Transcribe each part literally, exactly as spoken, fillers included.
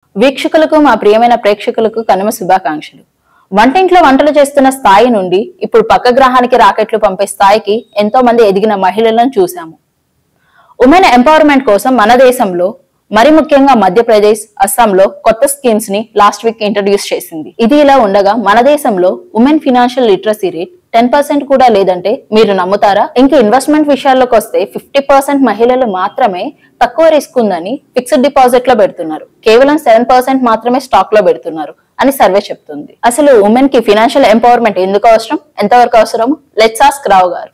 వీక్షకులకు మా ప్రియమైన ప్రేక్షకులకు కనుమ శుభాకాంక్షలు. వంటింట్లో వంటలు చేస్తున్న స్థాయి నుండి ఇప్పుడు పక్క గ్రహానికి రాకెట్లు పంపే స్థాయికి ఎంతో మంది ఎదిగిన మహిళలను చూశాము. ఉమెన్ ఎంపవర్మెంట్ కోసం మన దేశంలో మరి ముఖ్యంగా మధ్యప్రదేశ్, అస్సాంలో కొత్త స్కీమ్స్ ని లాస్ట్ వీక్ ఇంట్రడ్యూస్ చేసింది. ఇది ఇలా ఉండగా మన దేశంలో women financial literacy rate ten percent కూడా లేదంటే మీరు నమ్ముతారా? ఇంకా ఇన్వెస్ట్మెంట్ విషయాల్లోకి వస్తే ఫిఫ్టీ పర్సెంట్ మహిళలు మాత్రమే తక్కువ రిస్క్ ఉందని ఫిక్స్డ్ డిపాజిట్ లో పెడుతున్నారు, కేవలం సెవెన్ పర్సెంట్ మాత్రమే స్టాక్ లో పెడుతున్నారు అని సర్వే చెప్తుంది. అసలు ఉమెన్ కి ఫినాన్షియల్ ఎంపవర్మెంట్ ఎందుకు అవసరం, ఎంతవరకు అవసరం? లెట్స్ ఆస్క్ రావు గారు.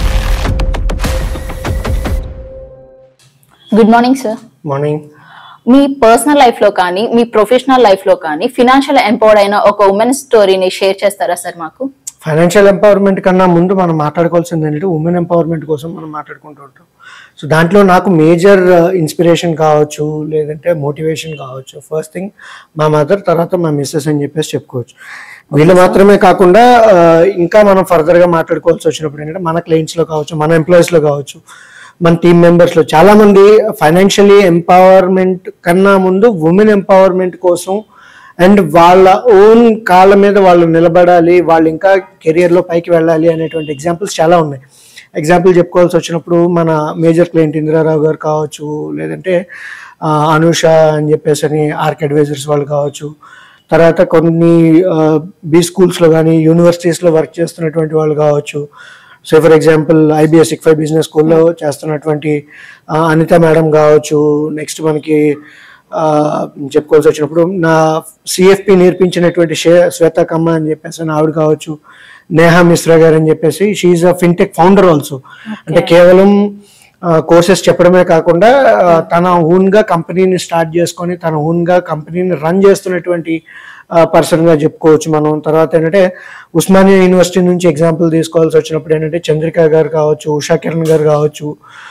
Good morning sir. మార్నింగ్. మీ పర్సనల్ లైఫ్ లో కానీ మీ ప్రొఫెషనల్ లైఫ్ లో కానీ ఫినాన్షియల్ ఎంపవర్డ్ అయిన ఒక ఉమెన్ స్టోరీని షేర్ చేస్తారా సార్ మాకు? ఫైనాన్షియల్ ఎంపవర్మెంట్ కన్నా ముందు మనం మాట్లాడుకోవాల్సింది ఏంటంటే ఉమెన్ ఎంపవర్మెంట్ కోసం మనం మాట్లాడుకుంటూ ఉంటాం. సో దాంట్లో నాకు మేజర్ ఇన్స్పిరేషన్ కావచ్చు, లేదంటే మోటివేషన్ కావచ్చు. ఫస్ట్ థింగ్ మా మదర్, తర్వాత మా మిస్సెస్ అని చెప్పేసి చెప్పుకోవచ్చు. వీళ్ళు మాత్రమే కాకుండా ఇంకా మనం ఫర్దర్గా మాట్లాడుకోవాల్సి వచ్చినప్పుడు ఏంటంటే మన క్లయింట్స్లో కావచ్చు, మన ఎంప్లాయీస్లో కావచ్చు, మన టీమ్ మెంబర్స్లో చాలామంది ఫైనాన్షియలీ ఎంపవర్మెంట్ కన్నా ముందు ఉమెన్ ఎంపవర్మెంట్ కోసం అండ్ వాళ్ళ ఓన్ కాళ్ళ మీద వాళ్ళు నిలబడాలి, వాళ్ళు ఇంకా కెరియర్లో పైకి వెళ్ళాలి అనేటువంటి ఎగ్జాంపుల్స్ చాలా ఉన్నాయి. ఎగ్జాంపుల్ చెప్పుకోవాల్సి వచ్చినప్పుడు మన మేజర్ క్లయింట్ ఇందిరారావు గారు కావచ్చు, లేదంటే అనూష అని చెప్పేసి అని ఆర్క్ అడ్వైజర్స్ వాళ్ళు కావచ్చు, తర్వాత కొన్ని బీ స్కూల్స్లో కానీ యూనివర్సిటీస్లో వర్క్ చేస్తున్నటువంటి వాళ్ళు కావచ్చు. So for example IBS ICFAI business స్కూల్లో చేస్తున్నటువంటి అనిత మేడం కావచ్చు. నెక్స్ట్ మనకి చెప్పుకోవాల్సి వచ్చినప్పుడు నా సిఎఫ్పి నేర్పించినటువంటి షే శ్వేత కమ్మ అని చెప్పేసి ఆవిడ కావచ్చు, నేహా మిశ్రా గారు అని చెప్పేసి she a fintech founder also. అంటే కేవలం కోర్సెస్ చెప్పడమే కాకుండా తన ఓన్గా కంపెనీని స్టార్ట్ చేసుకొని తన ఓన్గా కంపెనీని రన్ చేస్తున్నటువంటి పర్సన్గా చెప్పుకోవచ్చు మనం. తర్వాత ఏంటంటే ఉస్మానియా యూనివర్సిటీ నుంచి ఎగ్జాంపుల్ తీసుకోవాల్సి వచ్చినప్పుడు ఏంటంటే చంద్రిక గారు కావచ్చు, ఉషా కిరణ్ గారు కావచ్చు.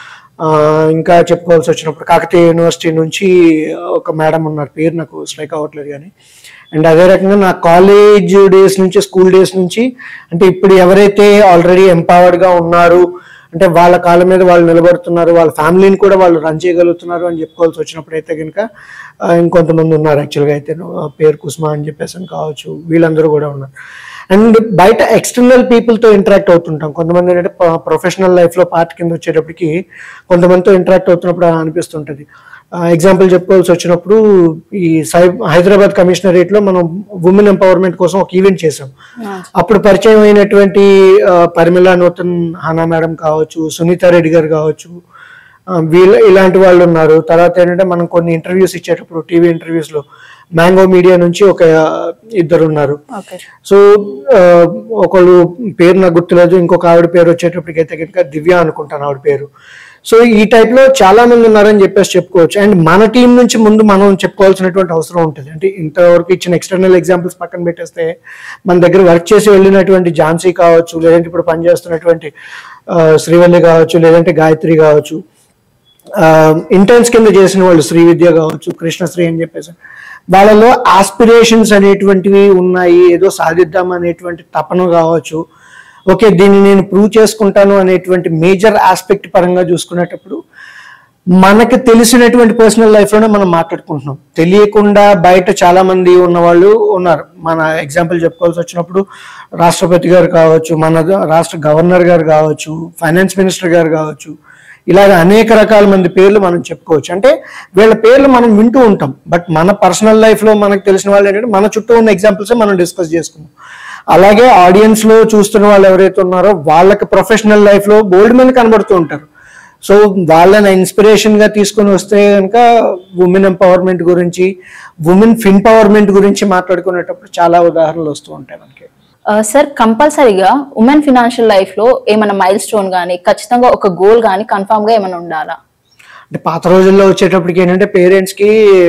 ఇంకా చెప్పుకోవాల్సి వచ్చినప్పుడు కాకతీయ యూనివర్సిటీ నుంచి ఒక మేడం ఉన్నారు, పేరు నాకు స్ట్రైక్ అవ్వట్లేదు కానీ. అండ్ అదే రకంగా నా కాలేజ్ డేస్ నుంచి, స్కూల్ డేస్ నుంచి, అంటే ఇప్పుడు ఎవరైతే ఆల్రెడీ ఎంపవర్డ్గా ఉన్నారు, అంటే వాళ్ళ కాళ్ళ మీద వాళ్ళు నిలబడుతున్నారు, వాళ్ళ ఫ్యామిలీని కూడా వాళ్ళు రన్ చేయగలుగుతున్నారు అని చెప్పుకోవాల్సి వచ్చినప్పుడు అయితే కనుక ఇంకొంతమంది ఉన్నారు. యాక్చువల్గా అయితే పేరు కుస్మా అని చెప్పేసి అని కావచ్చు, వీళ్ళందరూ కూడా ఉన్నారు. అండ్ బయట ఎక్స్టర్నల్ పీపుల్తో ఇంటరాక్ట్ అవుతుంటాం. కొంతమంది ఏంటంటే ప్రొఫెషనల్ లైఫ్లో పార్ట్ కింద వచ్చేటప్పటికి కొంతమందితో ఇంటరాక్ట్ అవుతున్నప్పుడు అనిపిస్తుంటుంది. ఎగ్జాంపుల్ చెప్పుకోవాల్సి వచ్చినప్పుడు ఈ సై హైదరాబాద్ కమిషనరేట్లో మనం ఉమెన్ ఎంపవర్మెంట్ కోసం ఒక ఈవెంట్ చేసాం. అప్పుడు పరిచయం అయినటువంటి పరిమళ నూతన్ హానా మేడం కావచ్చు, సునీతా రెడ్డి గారు కావచ్చు, వీళ్ళ ఇలాంటి వాళ్ళు ఉన్నారు. తర్వాత ఏంటంటే మనం కొన్ని ఇంటర్వ్యూస్ ఇచ్చేటప్పుడు టీవీ ఇంటర్వ్యూస్లో మ్యాంగో మీడియా నుంచి ఒక ఇద్దరు ఉన్నారు. సో ఒకళ్ళు పేరు నాకు గుర్తులేదు, ఇంకొక ఆవిడ పేరు వచ్చేటప్పటికైతే కనుక దివ్య అనుకుంటాను ఆవిడ పేరు. సో ఈ టైప్లో చాలా మంది ఉన్నారని చెప్పేసి చెప్పుకోవచ్చు. అండ్ మన టీం నుంచి ముందు మనం చెప్పుకోవాల్సినటువంటి అవసరం ఉంటుంది. అంటే ఇంతవరకు ఇచ్చిన ఎక్స్టర్నల్ ఎగ్జాంపుల్స్ పక్కన పెట్టేస్తే మన దగ్గర వర్క్ చేసి వెళ్ళినటువంటి ఝాన్సీ కావచ్చు, లేదంటే ఇప్పుడు పనిచేస్తున్నటువంటి శ్రీవల్లి కావచ్చు, లేదంటే గాయత్రి కావచ్చు, ఇంటర్న్స్ కింద చేసిన వాళ్ళు శ్రీవిద్య కావచ్చు, కృష్ణశ్రీ అని చెప్పేసి వాళ్ళలో ఆస్పిరేషన్స్ అనేటువంటివి ఉన్నాయి, ఏదో సాధిద్దాం అనేటువంటి తపన కావచ్చు, ఓకే దీన్ని నేను ప్రూవ్ చేసుకుంటాను అనేటువంటి మేజర్ ఆస్పెక్ట్ పరంగా చూసుకునేటప్పుడు మనకు తెలిసినటువంటి పర్సనల్ లైఫ్లోనే మనం మాట్లాడుకుంటున్నాం. తెలియకుండా బయట చాలా మంది ఉన్న వాళ్ళు ఉన్నారు. మన ఎగ్జాంపుల్ చెప్పుకోవాల్సి వచ్చినప్పుడు రాష్ట్రపతి గారు కావచ్చు, మన రాష్ట్ర గవర్నర్ గారు కావచ్చు, ఫైనాన్స్ మినిస్టర్ గారు కావచ్చు, ఇలాగ అనేక రకాల మంది పేర్లు మనం చెప్పుకోవచ్చు. అంటే వీళ్ళ పేర్లు మనం వింటూ ఉంటాం, బట్ మన పర్సనల్ లైఫ్లో మనకు తెలిసిన వాళ్ళు ఏంటంటే మన చుట్టూ ఉన్న ఎగ్జాంపుల్సే మనం డిస్కస్ చేసుకున్నాం. అలాగే ఆడియన్స్లో చూస్తున్న వాళ్ళు ఎవరైతే ఉన్నారో వాళ్ళకి ప్రొఫెషనల్ లైఫ్లో బోల్డ్ మంది కనబడుతూ ఉంటారు. సో వాళ్ళని ఇన్స్పిరేషన్గా తీసుకొని వస్తే కనుక ఉమెన్ ఎంపవర్మెంట్ గురించి, ఉమెన్ ఫిన్పవర్మెంట్ గురించి మాట్లాడుకునేటప్పుడు చాలా ఉదాహరణలు వస్తూ ఉంటాయి మనకి. సార్ కంపల్సరీగా ఉమెన్ ఫినాన్షియల్ లైఫ్ లో ఏమైనా మైల్ స్టోన్ కానీ ఖచ్చితంగా ఒక గోల్ కానీ కన్ఫామ్ గా ఏమైనా ఉండాలా? అంటే పాత రోజుల్లో వచ్చేటప్పటికి ఏంటంటే పేరెంట్స్కి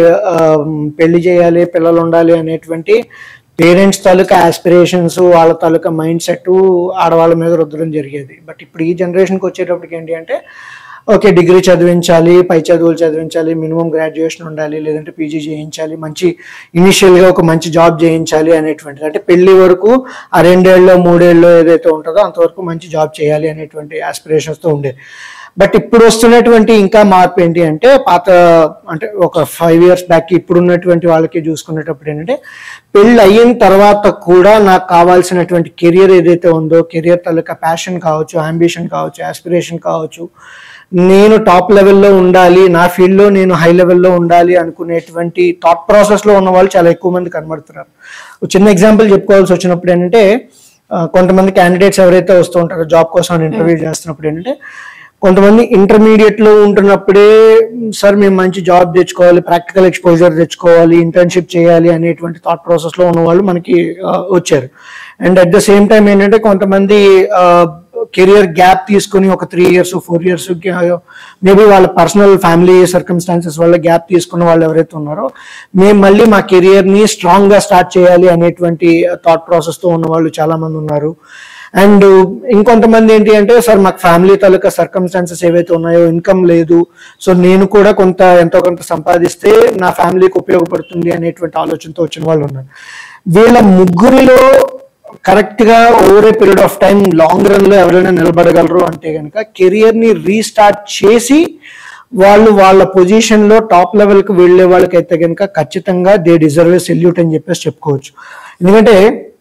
పెళ్లి చేయాలి, పిల్లలు ఉండాలి అనేటువంటి పేరెంట్స్ తాలూకా ఆస్పిరేషన్స్, వాళ్ళ తాలూకా మైండ్ సెట్ ఆడవాళ్ళ మీద రుద్దడం జరిగేది. బట్ ఇప్పుడు ఈ జనరేషన్కి వచ్చేటప్పటికి ఏంటి అంటే ఓకే డిగ్రీ చదివించాలి, పై చదువులు చదివించాలి, మినిమం గ్రాడ్యుయేషన్ ఉండాలి, లేదంటే పీజీ చేయించాలి, మంచి ఇనిషియల్గా ఒక మంచి జాబ్ చేయించాలి అనేటువంటిది. అంటే పెళ్లి వరకు ఆ రెండేళ్ళలో మూడేళ్ళలో ఏదైతే ఉంటుందో అంతవరకు మంచి జాబ్ చేయాలి అనేటువంటి ఆస్పిరేషన్స్తో ఉండేది. బట్ ఇప్పుడు వస్తున్నటువంటి ఇంకా మార్పు ఏంటి అంటే పాత అంటే ఒక ఫైవ్ ఇయర్స్ బ్యాక్ ఇప్పుడు ఉన్నటువంటి వాళ్ళకి చూసుకునేటప్పుడు ఏంటంటే పెళ్ళి అయిన తర్వాత కూడా నాకు కావాల్సినటువంటి కెరియర్ ఏదైతే ఉందో కెరియర్ తాలూకా ప్యాషన్ కావచ్చు, అంబిషన్ కావచ్చు, ఆస్పిరేషన్ కావచ్చు, నేను టాప్ లెవెల్లో ఉండాలి, నా ఫీల్డ్లో నేను హై లెవెల్లో ఉండాలి అనుకునేటువంటి థాట్ ప్రాసెస్లో ఉన్న వాళ్ళు చాలా ఎక్కువ మంది కనబడుతున్నారు. చిన్న ఎగ్జాంపుల్ చెప్పుకోవాల్సి వచ్చినప్పుడు ఏంటంటే కొంతమంది క్యాండిడేట్స్ ఎవరైతే వస్తూ ఉంటారో జాబ్ కోసం ఇంటర్వ్యూ చేస్తున్నప్పుడు ఏంటంటే కొంతమంది ఇంటర్మీడియట్లో ఉంటున్నప్పుడే సార్ మేము మంచి జాబ్ తెచ్చుకోవాలి, ప్రాక్టికల్ ఎక్స్పోజర్ తెచ్చుకోవాలి, ఇంటర్న్షిప్ చేయాలి అనేటువంటి థాట్ ప్రాసెస్లో ఉన్న వాళ్ళు మనకి వచ్చారు. And at the same time ఏంటంటే కొంతమంది కెరియర్ గ్యాప్ తీసుకుని ఒక three years four years maybe వాళ్ళ పర్సనల్ ఫ్యామిలీ సర్కమ్స్టాన్సెస్ వల్ల గ్యాప్ తీసుకున్న వాళ్ళు ఎవరైతే ఉన్నారో మేము మళ్ళీ మా కెరియర్ని స్ట్రాంగ్గా స్టార్ట్ చేయాలి అనేటువంటి థాట్ ప్రాసెస్తో ఉన్న వాళ్ళు చాలా మంది ఉన్నారు. అండ్ ఇంకొంతమంది ఏంటి అంటే సార్ మాకు ఫ్యామిలీ తాలూకా సర్కమ్స్టాన్సెస్ ఏవైతే ఉన్నాయో ఇన్కమ్ లేదు, సో నేను కూడా కొంత ఎంతో కొంత సంపాదిస్తే నా ఫ్యామిలీకి ఉపయోగపడుతుంది అనేటువంటి ఆలోచనతో వచ్చిన వాళ్ళు ఉన్నారు. వీళ్ళ ముగ్గురిలో కరెక్ట్ గా over a period of time long run లో ఎవరైనా నిలబడగలరు అంటే కనుక కెరియర్ ని రీస్టార్ట్ చేసి వాళ్ళు వాళ్ళ పొజిషన్ లో టాప్ లెవెల్ కి వెళ్లే వాళ్ళకైతే కనుక ఖచ్చితంగా దే డిజర్వ్ ఏ సెల్యూట్ అని చెప్పేసి చెప్పుకోవచ్చు. ఎందుకంటే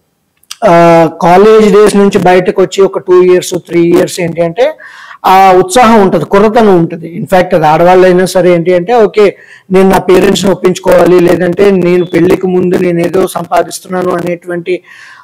కాలేజ్ డేస్ నుంచి బయటకు వచ్చి ఒక టూ ఇయర్స్ త్రీ ఇయర్స్ ఏంటి అంటే ఆ ఉత్సాహం ఉంటుంది, కుర్రతనం ఉంటుంది. ఇన్ఫాక్ట్ అది ఆడవాళ్ళు అయినా సరే ఏంటి అంటే ఓకే నేను నా పేరెంట్స్ని ఒప్పించుకోవాలి, లేదంటే నేను పెళ్లికి ముందు నేను ఏదో సంపాదిస్తున్నాను అనేటువంటి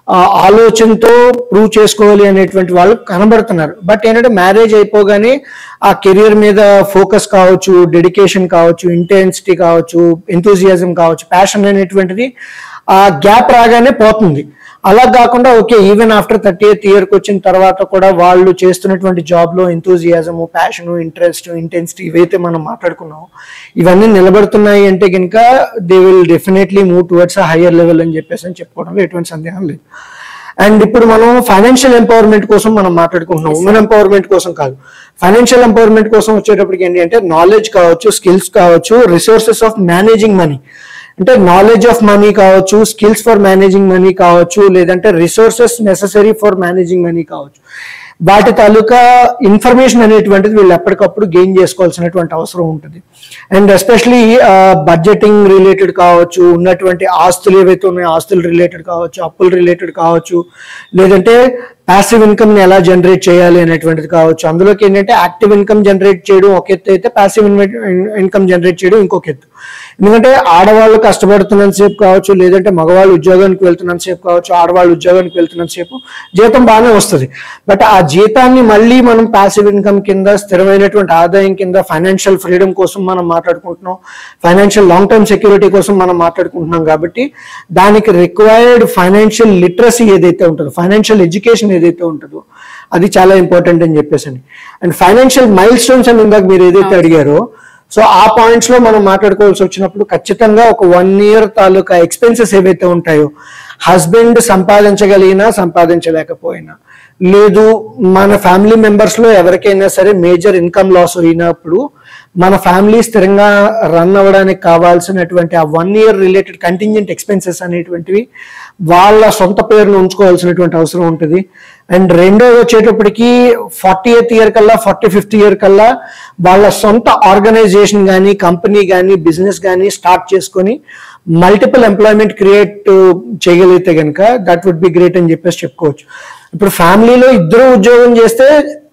ఆలోచనతో ప్రూవ్ చేసుకోవాలి అనేటువంటి వాళ్ళు కనబడుతున్నారు. బట్ ఏంటంటే మ్యారేజ్ అయిపోగానే ఆ కెరియర్ మీద ఫోకస్ కావచ్చు, డెడికేషన్ కావచ్చు, ఇంటెన్సిటీ కావచ్చు, ఎంతూజియాజం కావచ్చు, ప్యాషన్ అనేటువంటిది ఆ గ్యాప్ రాగానే పోతుంది. అలా కాకుండా okay even after thirty eighth ఇయర్కి వచ్చిన తర్వాత కూడా వాళ్ళు చేస్తున్నటువంటి జాబ్లో ఎంతూజియాజము, ప్యాషను, ఇంట్రెస్ట్, ఇంటెన్సిటీ ఇవైతే మనం మాట్లాడుకున్నాం ఇవన్నీ నిలబడుతున్నాయి అంటే కనుక they will definitely move towards a higher level అని చెప్పేసి అని చెప్పుకోవడంలో ఎటువంటి సందేహం లేదు. అండ్ ఇప్పుడు మనం ఫైనాన్షియల్ ఎంపవర్మెంట్ కోసం మనం మాట్లాడుకుంటున్నాం, ఉమెన్ ఎంపవర్మెంట్ కోసం కాదు. ఫైనాన్షియల్ ఎంపవర్మెంట్ కోసం వచ్చేటప్పటికి ఏంటి అంటే నాలెడ్జ్ కావచ్చు, స్కిల్స్ కావచ్చు, రిసోర్సెస్ ఆఫ్ మేనేజింగ్ మనీ అంటే నాలెడ్జ్ ఆఫ్ మనీ కావచ్చు, స్కిల్స్ ఫర్ మేనేజింగ్ మనీ కావచ్చు, లేదంటే resources necessary for managing money కావచ్చు, వాటి తాలూకా ఇన్ఫర్మేషన్ అనేటువంటిది వీళ్ళు ఎప్పటికప్పుడు గెయిన్ చేసుకోవాల్సినటువంటి అవసరం ఉంటుంది. అండ్ ఎస్పెషలీ బడ్జెటింగ్ రిలేటెడ్ కావచ్చు, ఉన్నటువంటి ఆస్తులు ఏవైతే ఉన్నాయో ఆస్తులు రిలేటెడ్ కావచ్చు, అప్పులు రిలేటెడ్ కావచ్చు, లేదంటే ప్యాసివ్ ఇన్కమ్ ని ఎలా జనరేట్ చేయాలి అనేటువంటిది కావచ్చు. అందులోకి ఏంటంటే యాక్టివ్ ఇన్కమ్ జనరేట్ చేయడం ఒక ఎత్తు అయితే ప్యాసివ్ ఇన్కమ్ జనరేట్ చేయడం ఇంకొక ఎత్తు. ఎందుకంటే ఆడవాళ్ళు కష్టపడుతున్నంత సేపు కావచ్చు, లేదంటే మగవాళ్ళు ఉద్యోగానికి వెళ్తున్నంత సేపు కావచ్చు, ఆడవాళ్ళు ఉద్యోగానికి వెళ్తున్నంత సేపు జీతం బాగానే వస్తుంది. బట్ ఆ జీతాన్ని మళ్ళీ మనం ప్యాసివ్ ఇన్కమ్ కింద, స్థిరమైనటువంటి ఆదాయం కింద, ఫైనాన్షియల్ ఫ్రీడమ్ కోసం మనం మాట్లాడుకుంటున్నాం, ఫైనాన్షియల్ లాంగ్ టర్మ్ సెక్యూరిటీ కోసం మనం మాట్లాడుకుంటున్నాం. కాబట్టి దానికి రిక్వైర్డ్ ఫైనాన్షియల్ లిటరసీ ఏదైతే ఉంటుందో, ఫైనాన్షియల్ ఎడ్యుకేషన్ ఏదైతే ఉంటుందో అది చాలా ఇంపార్టెంట్ అని చెప్పేసి అని. అండ్ ఫైనాన్షియల్ మైల్ స్టోన్స్ అని ఇందాక మీరు ఏదైతే అడిగారో సో ఆ పాయింట్స్ లో మనం మాట్లాడుకోవాల్సి వచ్చినప్పుడు ఖచ్చితంగా ఒక వన్ ఇయర్ తాలూకా ఎక్స్పెన్సెస్ ఏవైతే ఉంటాయో హస్బెండ్ సంపాదించగలిగినా సంపాదించలేకపోయినా, లేదు మన ఫ్యామిలీ మెంబర్స్ లో ఎవరికైనా సరే మేజర్ ఇన్కమ్ లాస్ అయినప్పుడు మన ఫ్యామిలీ స్థిరంగా రన్ అవ్వడానికి కావాల్సినటువంటి ఆ one year related contingent expenses అనేటువంటివి వాళ్ళ సొంత పేరును ఉంచుకోవాల్సినటువంటి అవసరం ఉంటుంది. అండ్ రెండోది వచ్చేటప్పటికి ఫార్టీ ఎయిత్ ఇయర్ కల్లా, ఫార్టీ ఫిఫ్త్ ఇయర్ కల్లా వాళ్ళ సొంత ఆర్గనైజేషన్ కానీ, కంపెనీ కానీ, బిజినెస్ కానీ స్టార్ట్ చేసుకొని మల్టిపుల్ ఎంప్లాయ్మెంట్ క్రియేట్ చేయగలిగితే కనుక దట్ వుడ్ బి గ్రేట్ అని చెప్పేసి చెప్పుకోవచ్చు. ఇప్పుడు ఫ్యామిలీలో ఇద్దరు ఉద్యోగం చేస్తే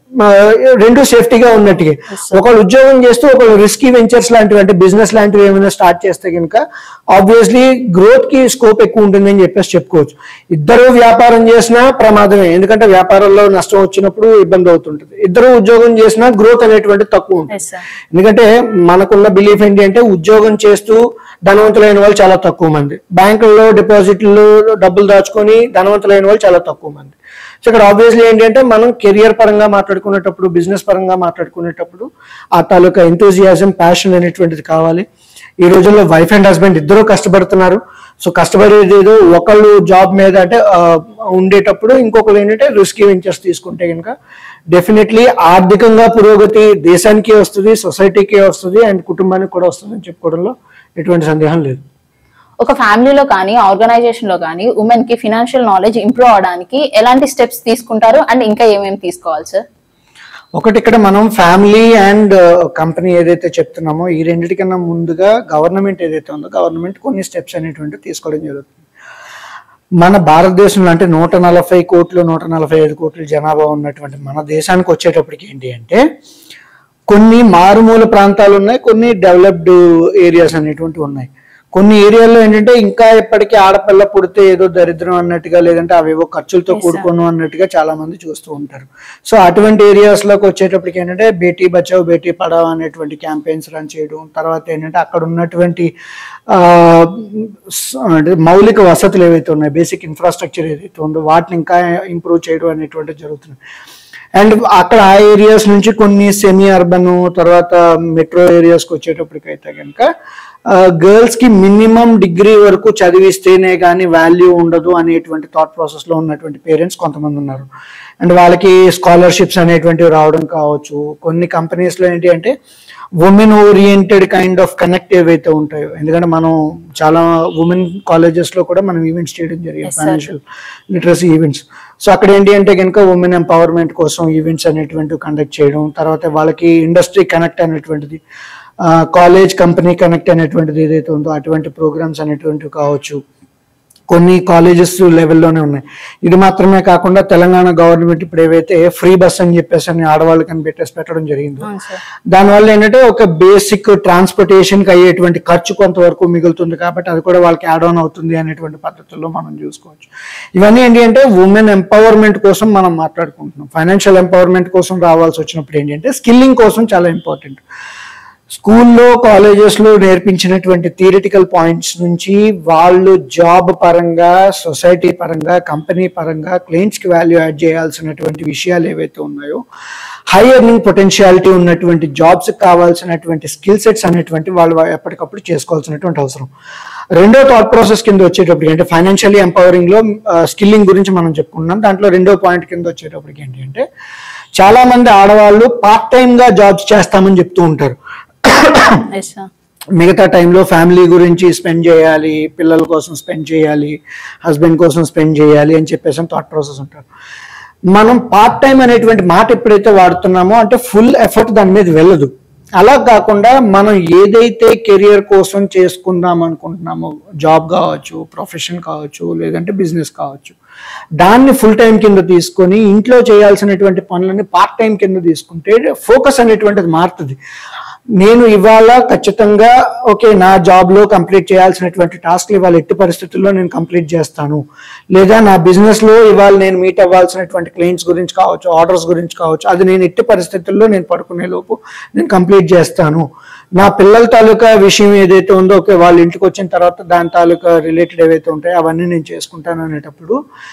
రెండు సేఫ్టీగా ఉన్నట్టుగా, ఒకళ్ళు ఉద్యోగం చేస్తూ ఒకళ్ళు రిస్కీ వెంచర్స్ లాంటివి అంటే బిజినెస్ లాంటివి ఏమైనా స్టార్ట్ చేస్తే కనుక ఆబ్వియస్లీ గ్రోత్ కి స్కోప్ ఎక్కువ ఉంటుంది అని చెప్పేసి చెప్పుకోవచ్చు. ఇద్దరు వ్యాపారం చేసినా ప్రమాదమే, ఎందుకంటే వ్యాపారంలో నష్టం వచ్చినప్పుడు ఇబ్బంది అవుతుంటుంది. ఇద్దరు ఉద్యోగం చేసినా గ్రోత్ అనేటువంటి తక్కువ ఉంటుంది. ఎందుకంటే మనకున్న బిలీఫ్ ఏంటి అంటే ఉద్యోగం చేస్తూ ధనవంతులైన వాళ్ళు చాలా తక్కువ మంది, బ్యాంకుల్లో డిపాజిట్లు డబ్బులు దాచుకొని ధనవంతులైన వాళ్ళు చాలా తక్కువ మంది. సో ఇక్కడ ఆబ్వియస్లీ ఏంటంటే మనం కెరియర్ పరంగా మాట్లాడుకునేటప్పుడు, బిజినెస్ పరంగా మాట్లాడుకునేటప్పుడు ఆ తాలూకా ఎంతూజియాజం, ప్యాషన్ అనేటువంటిది కావాలి. ఈ రోజుల్లో వైఫ్ అండ్ హస్బెండ్ ఇద్దరు కష్టపడుతున్నారు. సో కష్టపడేది ఏదో ఒకళ్ళు జాబ్ మీద అంటే ఉండేటప్పుడు ఇంకొకరు ఏంటంటే రిస్కీ వెంచర్స్ తీసుకుంటే కనుక డెఫినెట్లీ ఆర్థికంగా పురోగతి దేశానికి వస్తుంది, సొసైటీకి వస్తుంది, అండ్ కుటుంబానికి కూడా వస్తుంది అని చెప్పుకోవడంలో ఎటువంటి సందేహం లేదు. ఒక ఫ్యామిలీలో కానీ, ఆర్గనైజేషన్ లో కానీ ఉమెన్ కి ఫినాన్షియల్ నాలెడ్జ్ ఇంప్రూవ్ అవడానికి ఎలాంటి స్టెప్స్ తీసుకుంటారు అండ్ ఇంకా ఏమేమి తీసుకోవాలి సార్? ఒకటి ఇక్కడ మనం ఫ్యామిలీ అండ్ కంపెనీ ఏదైతే చెప్తున్నామో ఈ రెండింటికన్నా ముందుగా గవర్నమెంట్ ఏదైతే ఉందో గవర్నమెంట్ కొన్ని స్టెప్స్ అనేటువంటి తీసుకోవడం జరుగుతుంది. మన భారతదేశంలో అంటే నూట నలభై కోట్లు నూట నలభై ఐదు కోట్ల జనాభా ఉన్నటువంటి మన దేశానికి వచ్చేటప్పటికి ఏంటి అంటే కొన్ని మారుమూల ప్రాంతాలు ఉన్నాయి, కొన్ని డెవలప్డ్ ఏరియాస్ అనేటువంటి ఉన్నాయి. కొన్ని ఏరియాల్లో ఏంటంటే ఇంకా ఎప్పటికీ ఆడపిల్ల పుడితే ఏదో దరిద్రం అన్నట్టుగా లేదంటే అవేవో ఖర్చులతో కూడుకోను అన్నట్టుగా చాలా మంది చూస్తూ ఉంటారు. సో అటువంటి ఏరియాస్ లోకి వచ్చేటప్పటికి ఏంటంటే బేటీ బచావ్ బేటీ పడావ్ అనేటువంటి క్యాంపెయిన్స్ రన్ చేయడం, తర్వాత ఏంటంటే అక్కడ ఉన్నటువంటి ఆ అంటే మౌలిక వసతులు ఏవైతే ఉన్నాయి, బేసిక్ ఇన్ఫ్రాస్ట్రక్చర్ ఏదైతే ఉందో వాటిని ఇంకా ఇంప్రూవ్ చేయడం అనేటువంటిది జరుగుతుంది. అండ్ అక్కడ ఆ ఏరియాస్ నుంచి కొన్ని సెమీ అర్బన్ తర్వాత మెట్రో ఏరియాస్కి వచ్చేటప్పటికి అయితే కనుక గర్ల్స్ కి మినిమం డిగ్రీ వరకు చదివిస్తేనే కానీ వాల్యూ ఉండదు అనేటువంటి థాట్ ప్రాసెస్ లో ఉన్నటువంటి పేరెంట్స్ కొంతమంది ఉన్నారు. అండ్ వాళ్ళకి స్కాలర్షిప్స్ అనేటువంటివి రావడం కావచ్చు. కొన్ని కంపెనీస్ లో ఏంటి అంటే women oriented kind of connect ఏవైతే ఉంటాయో, ఎందుకంటే మనం చాలా ఉమెన్ కాలేజెస్ లో కూడా మనం ఈవెంట్స్ చేయడం జరిగింది, ఫైనాన్షియల్ లిటరసీ ఈవెంట్స్. సో అక్కడ ఏంటి అంటే కనుక ఉమెన్ ఎంపవర్మెంట్ కోసం ఈవెంట్స్ అనేటువంటివి కండక్ట్ చేయడం, తర్వాత వాళ్ళకి ఇండస్ట్రీ కనెక్ట్ అనేటువంటిది, కాలేజ్ కంపెనీ కనెక్ట్ అనేటువంటిది ఏదైతే ఉందో అటువంటి ప్రోగ్రామ్స్ అనేటువంటివి కావచ్చు. కొన్ని కాలేజెస్ లెవెల్లోనే ఉన్నాయి. ఇది మాత్రమే కాకుండా తెలంగాణ గవర్నమెంట్ ఇప్పుడు ఏవైతే ఫ్రీ బస్ అని చెప్పేసి అని ఆడవాళ్ళకి అని పెట్టేసి పెట్టడం జరిగింది. దానివల్ల ఏంటంటే ఒక బేసిక్ ట్రాన్స్పోర్టేషన్ కి అయ్యేటువంటి ఖర్చు కొంతవరకు మిగులుతుంది కాబట్టి అది కూడా వాళ్ళకి యాడ్ ఆన్ అవుతుంది అనేటువంటి పద్ధతుల్లో మనం చూసుకోవచ్చు. ఇవన్నీ ఏంటి అంటే ఉమెన్ ఎంపవర్మెంట్ కోసం మనం మాట్లాడుకుంటున్నాం. ఫైనాన్షియల్ ఎంపవర్మెంట్ కోసం రావాల్సి వచ్చినప్పుడు ఏంటి అంటే స్కిల్లింగ్ కోసం చాలా ఇంపార్టెంట్. స్కూల్లో కాలేజెస్లో నేర్పించినటువంటి థియరిటికల్ పాయింట్స్ నుంచి వాళ్ళు జాబ్ పరంగా, సొసైటీ పరంగా, కంపెనీ పరంగా క్లయింట్స్కి వాల్యూ యాడ్ చేయాల్సినటువంటి విషయాలు ఏవైతే ఉన్నాయో, హై ఎర్నింగ్ పొటెన్షియాలిటీ ఉన్నటువంటి జాబ్స్కి కావాల్సినటువంటి స్కిల్ సెట్స్ అనేటువంటి వాళ్ళు ఎప్పటికప్పుడు చేసుకోవాల్సినటువంటి అవసరం. రెండో థాట్ ప్రాసెస్ కింద వచ్చేటప్పటికి అంటే ఫైనాన్షియల్లీ ఎంపవరింగ్లో స్కిల్లింగ్ గురించి మనం చెప్పుకుంటున్నాం. దాంట్లో రెండో పాయింట్ కింద వచ్చేటప్పటికి ఏంటి అంటే చాలా మంది ఆడవాళ్ళు పార్ట్ టైమ్గా జాబ్స్ చేస్తామని చెప్తూ ఉంటారు. మిగతా టైంలో ఫ్యామిలీ గురించి స్పెండ్ చేయాలి, పిల్లల కోసం స్పెండ్ చేయాలి, హస్బెండ్ కోసం స్పెండ్ చేయాలి అని చెప్పేసి థాట్ ప్రాసెస్ ఉంటారు. మనం పార్ట్ టైం అనేటువంటి మాట ఎప్పుడైతే వాడుతున్నామో అంటే ఫుల్ ఎఫర్ట్ దాని మీద వెళ్ళదు. అలా కాకుండా మనం ఏదైతే కెరియర్ కోసం చేసుకుందాం అనుకుంటున్నామో, జాబ్ కావచ్చు, ప్రొఫెషన్ కావచ్చు, లేదంటే బిజినెస్ కావచ్చు, దాన్ని ఫుల్ టైం కింద తీసుకొని ఇంట్లో చేయాల్సినటువంటి పనులని పార్ట్ టైం కింద తీసుకుంటే ఫోకస్ అనేటువంటిది మారుతుంది. నేను ఇవాళ ఖచ్చితంగా ఓకే నా జాబ్లో కంప్లీట్ చేయాల్సినటువంటి టాస్క్లు ఇవాళ ఎట్టి పరిస్థితుల్లో నేను కంప్లీట్ చేస్తాను, లేదా నా బిజినెస్లో ఇవాళ నేను మీట్ అవ్వాల్సినటువంటి క్లయింట్స్ గురించి కావచ్చు, ఆర్డర్స్ గురించి కావచ్చు, అది నేను ఎట్టి పరిస్థితుల్లో నేను పడుకునే లోపు నేను కంప్లీట్ చేస్తాను. నా పిల్లల తాలూకా విషయం ఏదైతే ఉందో ఓకే వాళ్ళ ఇంటికి వచ్చిన తర్వాత దాని తాలూకా రిలేటెడ్ ఏవైతే ఉంటాయో అవన్నీ నేను చేసుకుంటాను అనేటప్పుడు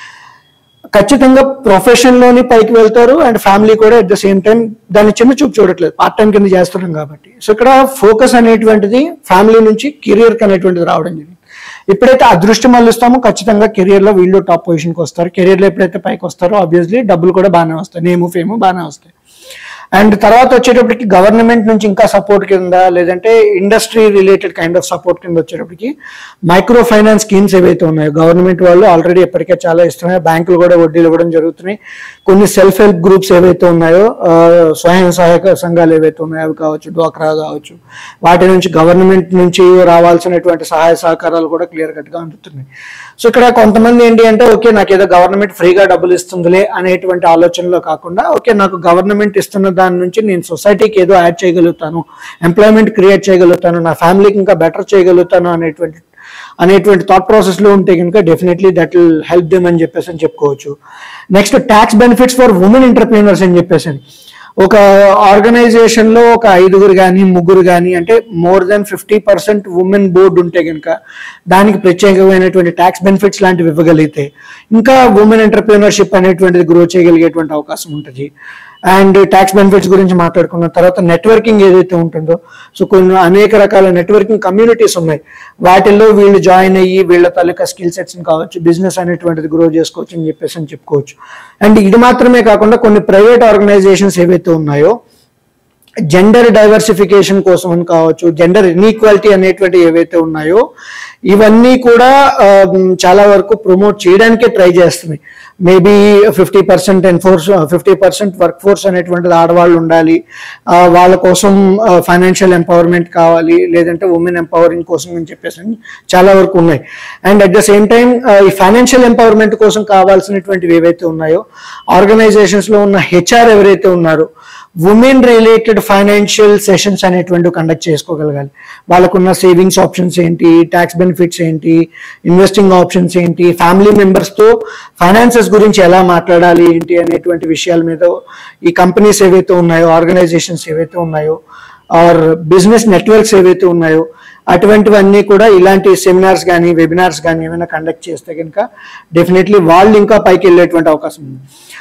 ఖచ్చితంగా ప్రొఫెషన్లోని పైకి వెళ్తారు అండ్ ఫ్యామిలీ కూడా అట్ ద సేమ్ టైం దాన్ని చిన్న చూపు చూడట్లేదు, పార్ట్ టైం కింద చేస్తున్నాం కాబట్టి. సో ఇక్కడ ఫోకస్ అనేటువంటిది ఫ్యామిలీ నుంచి కెరియర్కి అనేటువంటిది రావడం జరిగింది. ఎప్పుడైతే అదృష్టం మళ్ళిస్తామో ఖచ్చితంగా కెరియర్లో వీళ్ళు టాప్ పొజిషన్కి వస్తారు. కెరియర్లో ఎప్పుడైతే పైకి వస్తారో ఆబ్వియస్లీ డబ్బులు కూడా బాగానే వస్తాయి, నేము ఫేము బాగానే వస్తాయి. అండ్ తర్వాత వచ్చేటప్పటికి గవర్నమెంట్ నుంచి ఇంకా సపోర్ట్ కింద లేదంటే industry related kind of support కింద వచ్చేటప్పటికి మైక్రో ఫైనాన్స్ స్కీమ్స్ ఏవైతే ఉన్నాయో గవర్నమెంట్ వాళ్ళు ఆల్రెడీ ఎప్పటికే చాలా ఇస్తున్నాయి, బ్యాంకులు కూడా వడ్డీలు ఇవ్వడం జరుగుతున్నాయి. కొన్ని సెల్ఫ్ హెల్ప్ గ్రూప్స్ ఏవైతే ఉన్నాయో, స్వయం సహాయక సంఘాలు ఏవైతే ఉన్నాయో అవి కావచ్చు, డ్వాక్రా కావచ్చు, వాటి నుంచి గవర్నమెంట్ నుంచి రావాల్సినటువంటి సహాయ సహకారాలు కూడా క్లియర్ కట్గా అందుతున్నాయి. సో ఇక్కడ కొంతమంది ఏంటి అంటే ఓకే నాకు ఏదో గవర్నమెంట్ ఫ్రీగా డబ్బులు ఇస్తుందిలే అనేటువంటి ఆలోచనలో కాకుండా ఓకే నాకు గవర్నమెంట్ ఇస్తున్న దాని నుంచి నేను సొసైటీకి ఏదో యాడ్ చేయగలుగుతాను, ఎంప్లాయ్మెంట్ క్రియేట్ చేయగలుగుతాను, నా ఫ్యామిలీకి ఇంకా బెటర్ చేయగలుగుతాను అనేటువంటి అనేటువంటి థాట్ ప్రాసెస్లో ఉంటే కనుక definitely that will help them అని చెప్పేసి అని చెప్పుకోవచ్చు. Next tax benefits for women entrepreneurs అని చెప్పేసి ఒక ఆర్గనైజేషన్లో ఒక ఐదుగురు కానీ ముగ్గురు కానీ అంటే more than fifty percent women board ఉంటే కనుక దానికి ప్రత్యేకమైనటువంటి ట్యాక్స్ బెనిఫిట్స్ లాంటివి ఇవ్వగలిగితే ఇంకా ఉమెన్ ఎంటర్ప్రీనర్షిప్ అనేటువంటిది గ్రో చేయగలిగేటువంటి అవకాశం ఉంటుంది. అండ్ ట్యాక్స్ బెనిఫిట్స్ గురించి మాట్లాడుకున్న తర్వాత నెట్వర్కింగ్ ఏదైతే ఉంటుందో, సో కొన్ని అనేక రకాల నెట్వర్కింగ్ కమ్యూనిటీస్ ఉన్నాయి, వాటిల్లో వీళ్ళు జాయిన్ అయ్యి వీళ్ళ తాలూకా స్కిల్ సెట్స్ని కావచ్చు, బిజినెస్ అనేటువంటిది గ్రో చేసుకోవచ్చు అని చెప్పేసి అని చెప్పుకోవచ్చు. అండ్ ఇది మాత్రమే కాకుండా కొన్ని ప్రైవేట్ ఆర్గనైజేషన్స్ ఏవైతే ఉన్నాయో జెండర్ డైవర్సిఫికేషన్ కోసం అని కావచ్చు, జెండర్ ఇన్ఈక్వాలిటీ అనేటువంటి ఏవైతే ఉన్నాయో ఇవన్నీ కూడా చాలా వరకు ప్రమోట్ చేయడానికే ట్రై చేస్తున్నాయి. Maybe fifty percent enforce fifty percent work force అనేటువంటిది ఆడవాళ్ళు ఉండాలి, వాళ్ళ కోసం ఫైనాన్షియల్ ఎంపవర్మెంట్ కావాలి, లేదంటే ఉమెన్ ఎంపవరింగ్ కోసం అని చెప్పేసి చాలా వరకు ఉన్నాయి. And at the same time ఈ ఫైనాన్షియల్ ఎంపవర్మెంట్ కోసం కావాల్సినటువంటివి ఏవైతే ఉన్నాయో ఆర్గనైజేషన్స్లో ఉన్న హెచ్ఆర్ ఎవరైతే ఉన్నారో ఉమెన్ రిలేటెడ్ ఫైనాన్షియల్ సెషన్స్ అనేటువంటి కండక్ట్ చేసుకోగలగాలి. వాళ్ళకున్న సేవింగ్స్ ఆప్షన్స్ ఏంటి, ట్యాక్స్ బెనిఫిట్స్ ఏంటి, ఇన్వెస్టింగ్ ఆప్షన్స్ ఏంటి, ఫ్యామిలీ మెంబర్స్తో ఫైనాన్సెస్ గురించి ఎలా మాట్లాడాలి ఏంటి అనేటువంటి విషయాల మీద ఈ కంపెనీస్ ఏవైతే ఉన్నాయో, ఆర్గనైజేషన్స్ ఏవైతే ఉన్నాయో, ఆర్ బిజినెస్ నెట్వర్క్స్ ఏవైతే ఉన్నాయో అటువంటివన్నీ కూడా ఇలాంటి సెమినార్స్ కానీ వెబినార్స్ కానీ ఏమైనా కండక్ట్ చేస్తే కనుక డెఫినెట్లీ వాళ్ళు ఇంకా పైకి వెళ్ళేటువంటి అవకాశం ఉంది.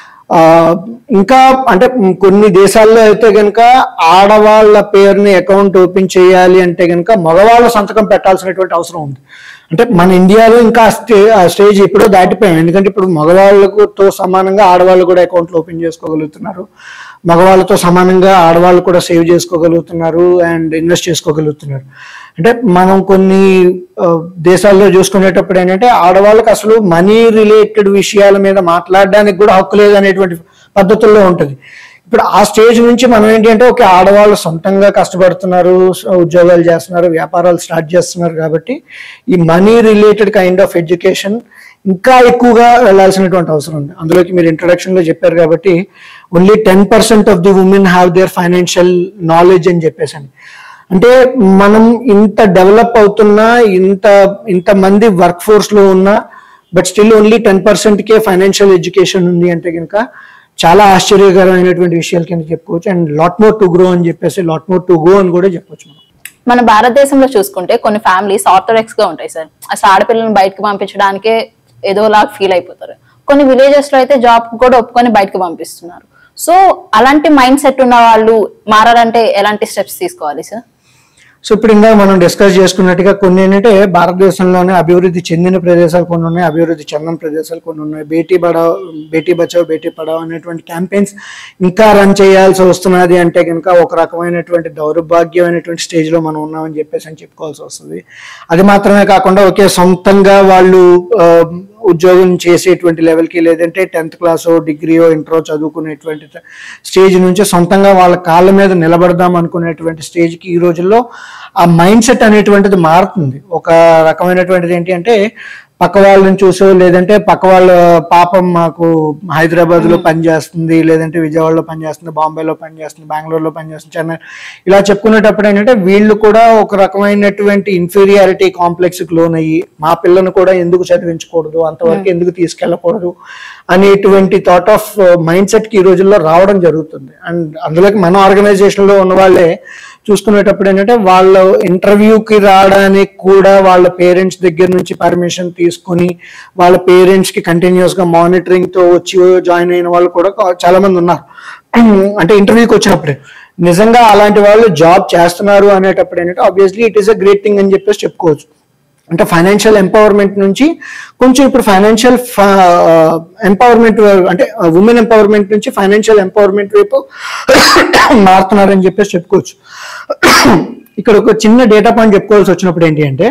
ఇంకా అంటే కొన్ని దేశాల్లో అయితే కనుక ఆడవాళ్ళ పేరుని అకౌంట్ ఓపెన్ చేయాలి అంటే కనుక మగవాళ్ళ సంతకం పెట్టాల్సినటువంటి అవసరం ఉంది. అంటే మన ఇండియాలో ఇంకా స్టే స్టేజ్ ఎప్పుడో దాటిపోయాం. ఎందుకంటే ఇప్పుడు మగవాళ్ళతో సమానంగా ఆడవాళ్ళు కూడా అకౌంట్లు ఓపెన్ చేసుకోగలుగుతున్నారు, మగవాళ్ళతో సమానంగా ఆడవాళ్ళు కూడా సేవ్ చేసుకోగలుగుతున్నారు అండ్ ఇన్వెస్ట్ చేసుకోగలుగుతున్నారు. అంటే మనం కొన్ని దేశాల్లో చూసుకునేటప్పుడు ఏంటంటే ఆడవాళ్ళకి అసలు మనీ రిలేటెడ్ విషయాల మీద మాట్లాడడానికి కూడా హక్కు లేదు అనేటువంటి పద్ధతుల్లో ఉంటుంది. ఇప్పుడు ఆ స్టేజ్ నుంచి మనం ఏంటి అంటే ఓకే ఆడవాళ్ళు సొంతంగా కష్టపడుతున్నారు, ఉద్యోగాలు చేస్తున్నారు, వ్యాపారాలు స్టార్ట్ చేస్తున్నారు, కాబట్టి ఈ money related kind of education ఇంకా ఎక్కువగా వెళ్ళాల్సినటువంటి అవసరం ఉంది. అందులోకి మీరు ఇంట్రొడక్షన్లో చెప్పారు కాబట్టి only ten percent of the women have their financial knowledge అని చెప్పేసి. అంటే మనం ఇంత డెవలప్ అవుతున్నా, ఇంత ఇంతమంది వర్క్ ఫోర్స్లో ఉన్నా, బట్ స్టిల్ ఓన్లీ టెన్ పర్సెంట్కే ఫైనాన్షియల్ ఎడ్యుకేషన్ ఉంది అంటే కనుక చాలా ఆశ్చర్యకరమైనటువంటి విషయాల కింద చెప్పుకోవచ్చు. And lot more to grow అని చెప్పేసి లాట్ మోర్ టు గో అని కూడా చెప్పొచ్చు. మనం మన భారతదేశంలో చూసుకుంటే కొన్ని ఫ్యామిలీస్ ఆర్థోడాక్స్ గా ఉంటాయి సార్. అసలు ఆడపిల్లలను బయటకు పంపించడానికే ఏదోలాగా ఫీల్ అయిపోతారు. కొన్ని విలేజెస్ లో అయితే జాబ్ కూడా ఒప్పుకొని బయటకు పంపిస్తున్నారు. సో అలాంటి మైండ్ సెట్ ఉన్న వాళ్ళు మారాలంటే ఎలాంటి స్టెప్స్ తీసుకోవాలి సార్? సో ఇప్పుడు ఇంకా మనం డిస్కస్ చేసుకున్నట్టుగా కొన్ని ఏంటంటే భారతదేశంలోనే అభివృద్ధి చెందిన ప్రదేశాలు కొన్ని ఉన్నాయి, అభివృద్ధి చెందిన ప్రదేశాలు కొన్ని ఉన్నాయి. బేటీ బడావ్ బేటీ బచావ్ బేటీ పడావ్ అనేటువంటి క్యాంపెయిన్స్ ఇంకా రన్ చేయాల్సి వస్తున్నది అంటే కనుక ఒక రకమైనటువంటి దౌర్భాగ్యమైనటువంటి స్టేజ్లో మనం ఉన్నామని చెప్పేసి అని చెప్పుకోవాల్సి వస్తుంది. అది మాత్రమే కాకుండా ఒకే సొంతంగా వాళ్ళు ఉద్యోగం చేసేటువంటి లెవెల్కి, లేదంటే టెన్త్ క్లాసో డిగ్రీయో ఇంటరో చదువుకునేటువంటి స్టేజ్ నుంచి సొంతంగా వాళ్ళ కాళ్ళ మీద నిలబడదాం అనుకునేటువంటి స్టేజ్కి ఈ రోజుల్లో ఆ మైండ్ సెట్ అనేటువంటిది మారుతుంది. ఒక రకమైనటువంటిది ఏంటి అంటే పక్క వాళ్ళని చూసో, లేదంటే పక్క వాళ్ళ పాపం మాకు హైదరాబాద్ లో పనిచేస్తుంది, లేదంటే విజయవాడలో పనిచేస్తుంది, బాంబేలో పనిచేస్తుంది, బెంగళూరులో పనిచేస్తుంది, చెన్నై ఇలా చెప్పుకునేటప్పుడు ఏంటంటే వీళ్ళు కూడా ఒక రకమైనటువంటి ఇన్ఫీరియారిటీ కాంప్లెక్స్ కి లోన్ అయ్యి మా పిల్లను కూడా ఎందుకు చదివించకూడదు, అంతవరకు ఎందుకు తీసుకెళ్ళకూడదు అనేటువంటి థాట్ ఆఫ్ మైండ్ సెట్ కి ఈ రోజుల్లో రావడం జరుగుతుంది. అండ్ అందులోకి మన ఆర్గనైజేషన్ లో ఉన్న వాళ్ళే చూసుకునేటప్పుడు ఏంటంటే వాళ్ళ ఇంటర్వ్యూకి రావడానికి కూడా వాళ్ళ పేరెంట్స్ దగ్గర నుంచి పర్మిషన్ తీసుకుని వాళ్ళ పేరెంట్స్ కి కంటిన్యూస్ గా మానిటరింగ్ తో వచ్చి జాయిన్ అయిన వాళ్ళు కూడా చాలా మంది ఉన్నారు. అంటే ఇంటర్వ్యూకి వచ్చినప్పుడే నిజంగా అలాంటి వాళ్ళు జాబ్ చేస్తున్నారు అనేటప్పుడు ఏంటంటే obviously it is a great thing అని చెప్పేసి చెప్పుకోవచ్చు. అంటే ఫైనాన్షియల్ ఎంపవర్మెంట్ నుంచి కొంచెం ఇప్పుడు ఫైనాన్షియల్ ఎంపవర్మెంట్ అంటే ఉమెన్ ఎంపవర్మెంట్ నుంచి ఫైనాన్షియల్ ఎంపవర్మెంట్ వైపు మారుతున్నారని చెప్పేసి చెప్పుకోవచ్చు. ఇక్కడ ఒక చిన్న డేటా పాయింట్ చెప్పుకోవాల్సి వచ్చినప్పుడు ఏంటి అంటే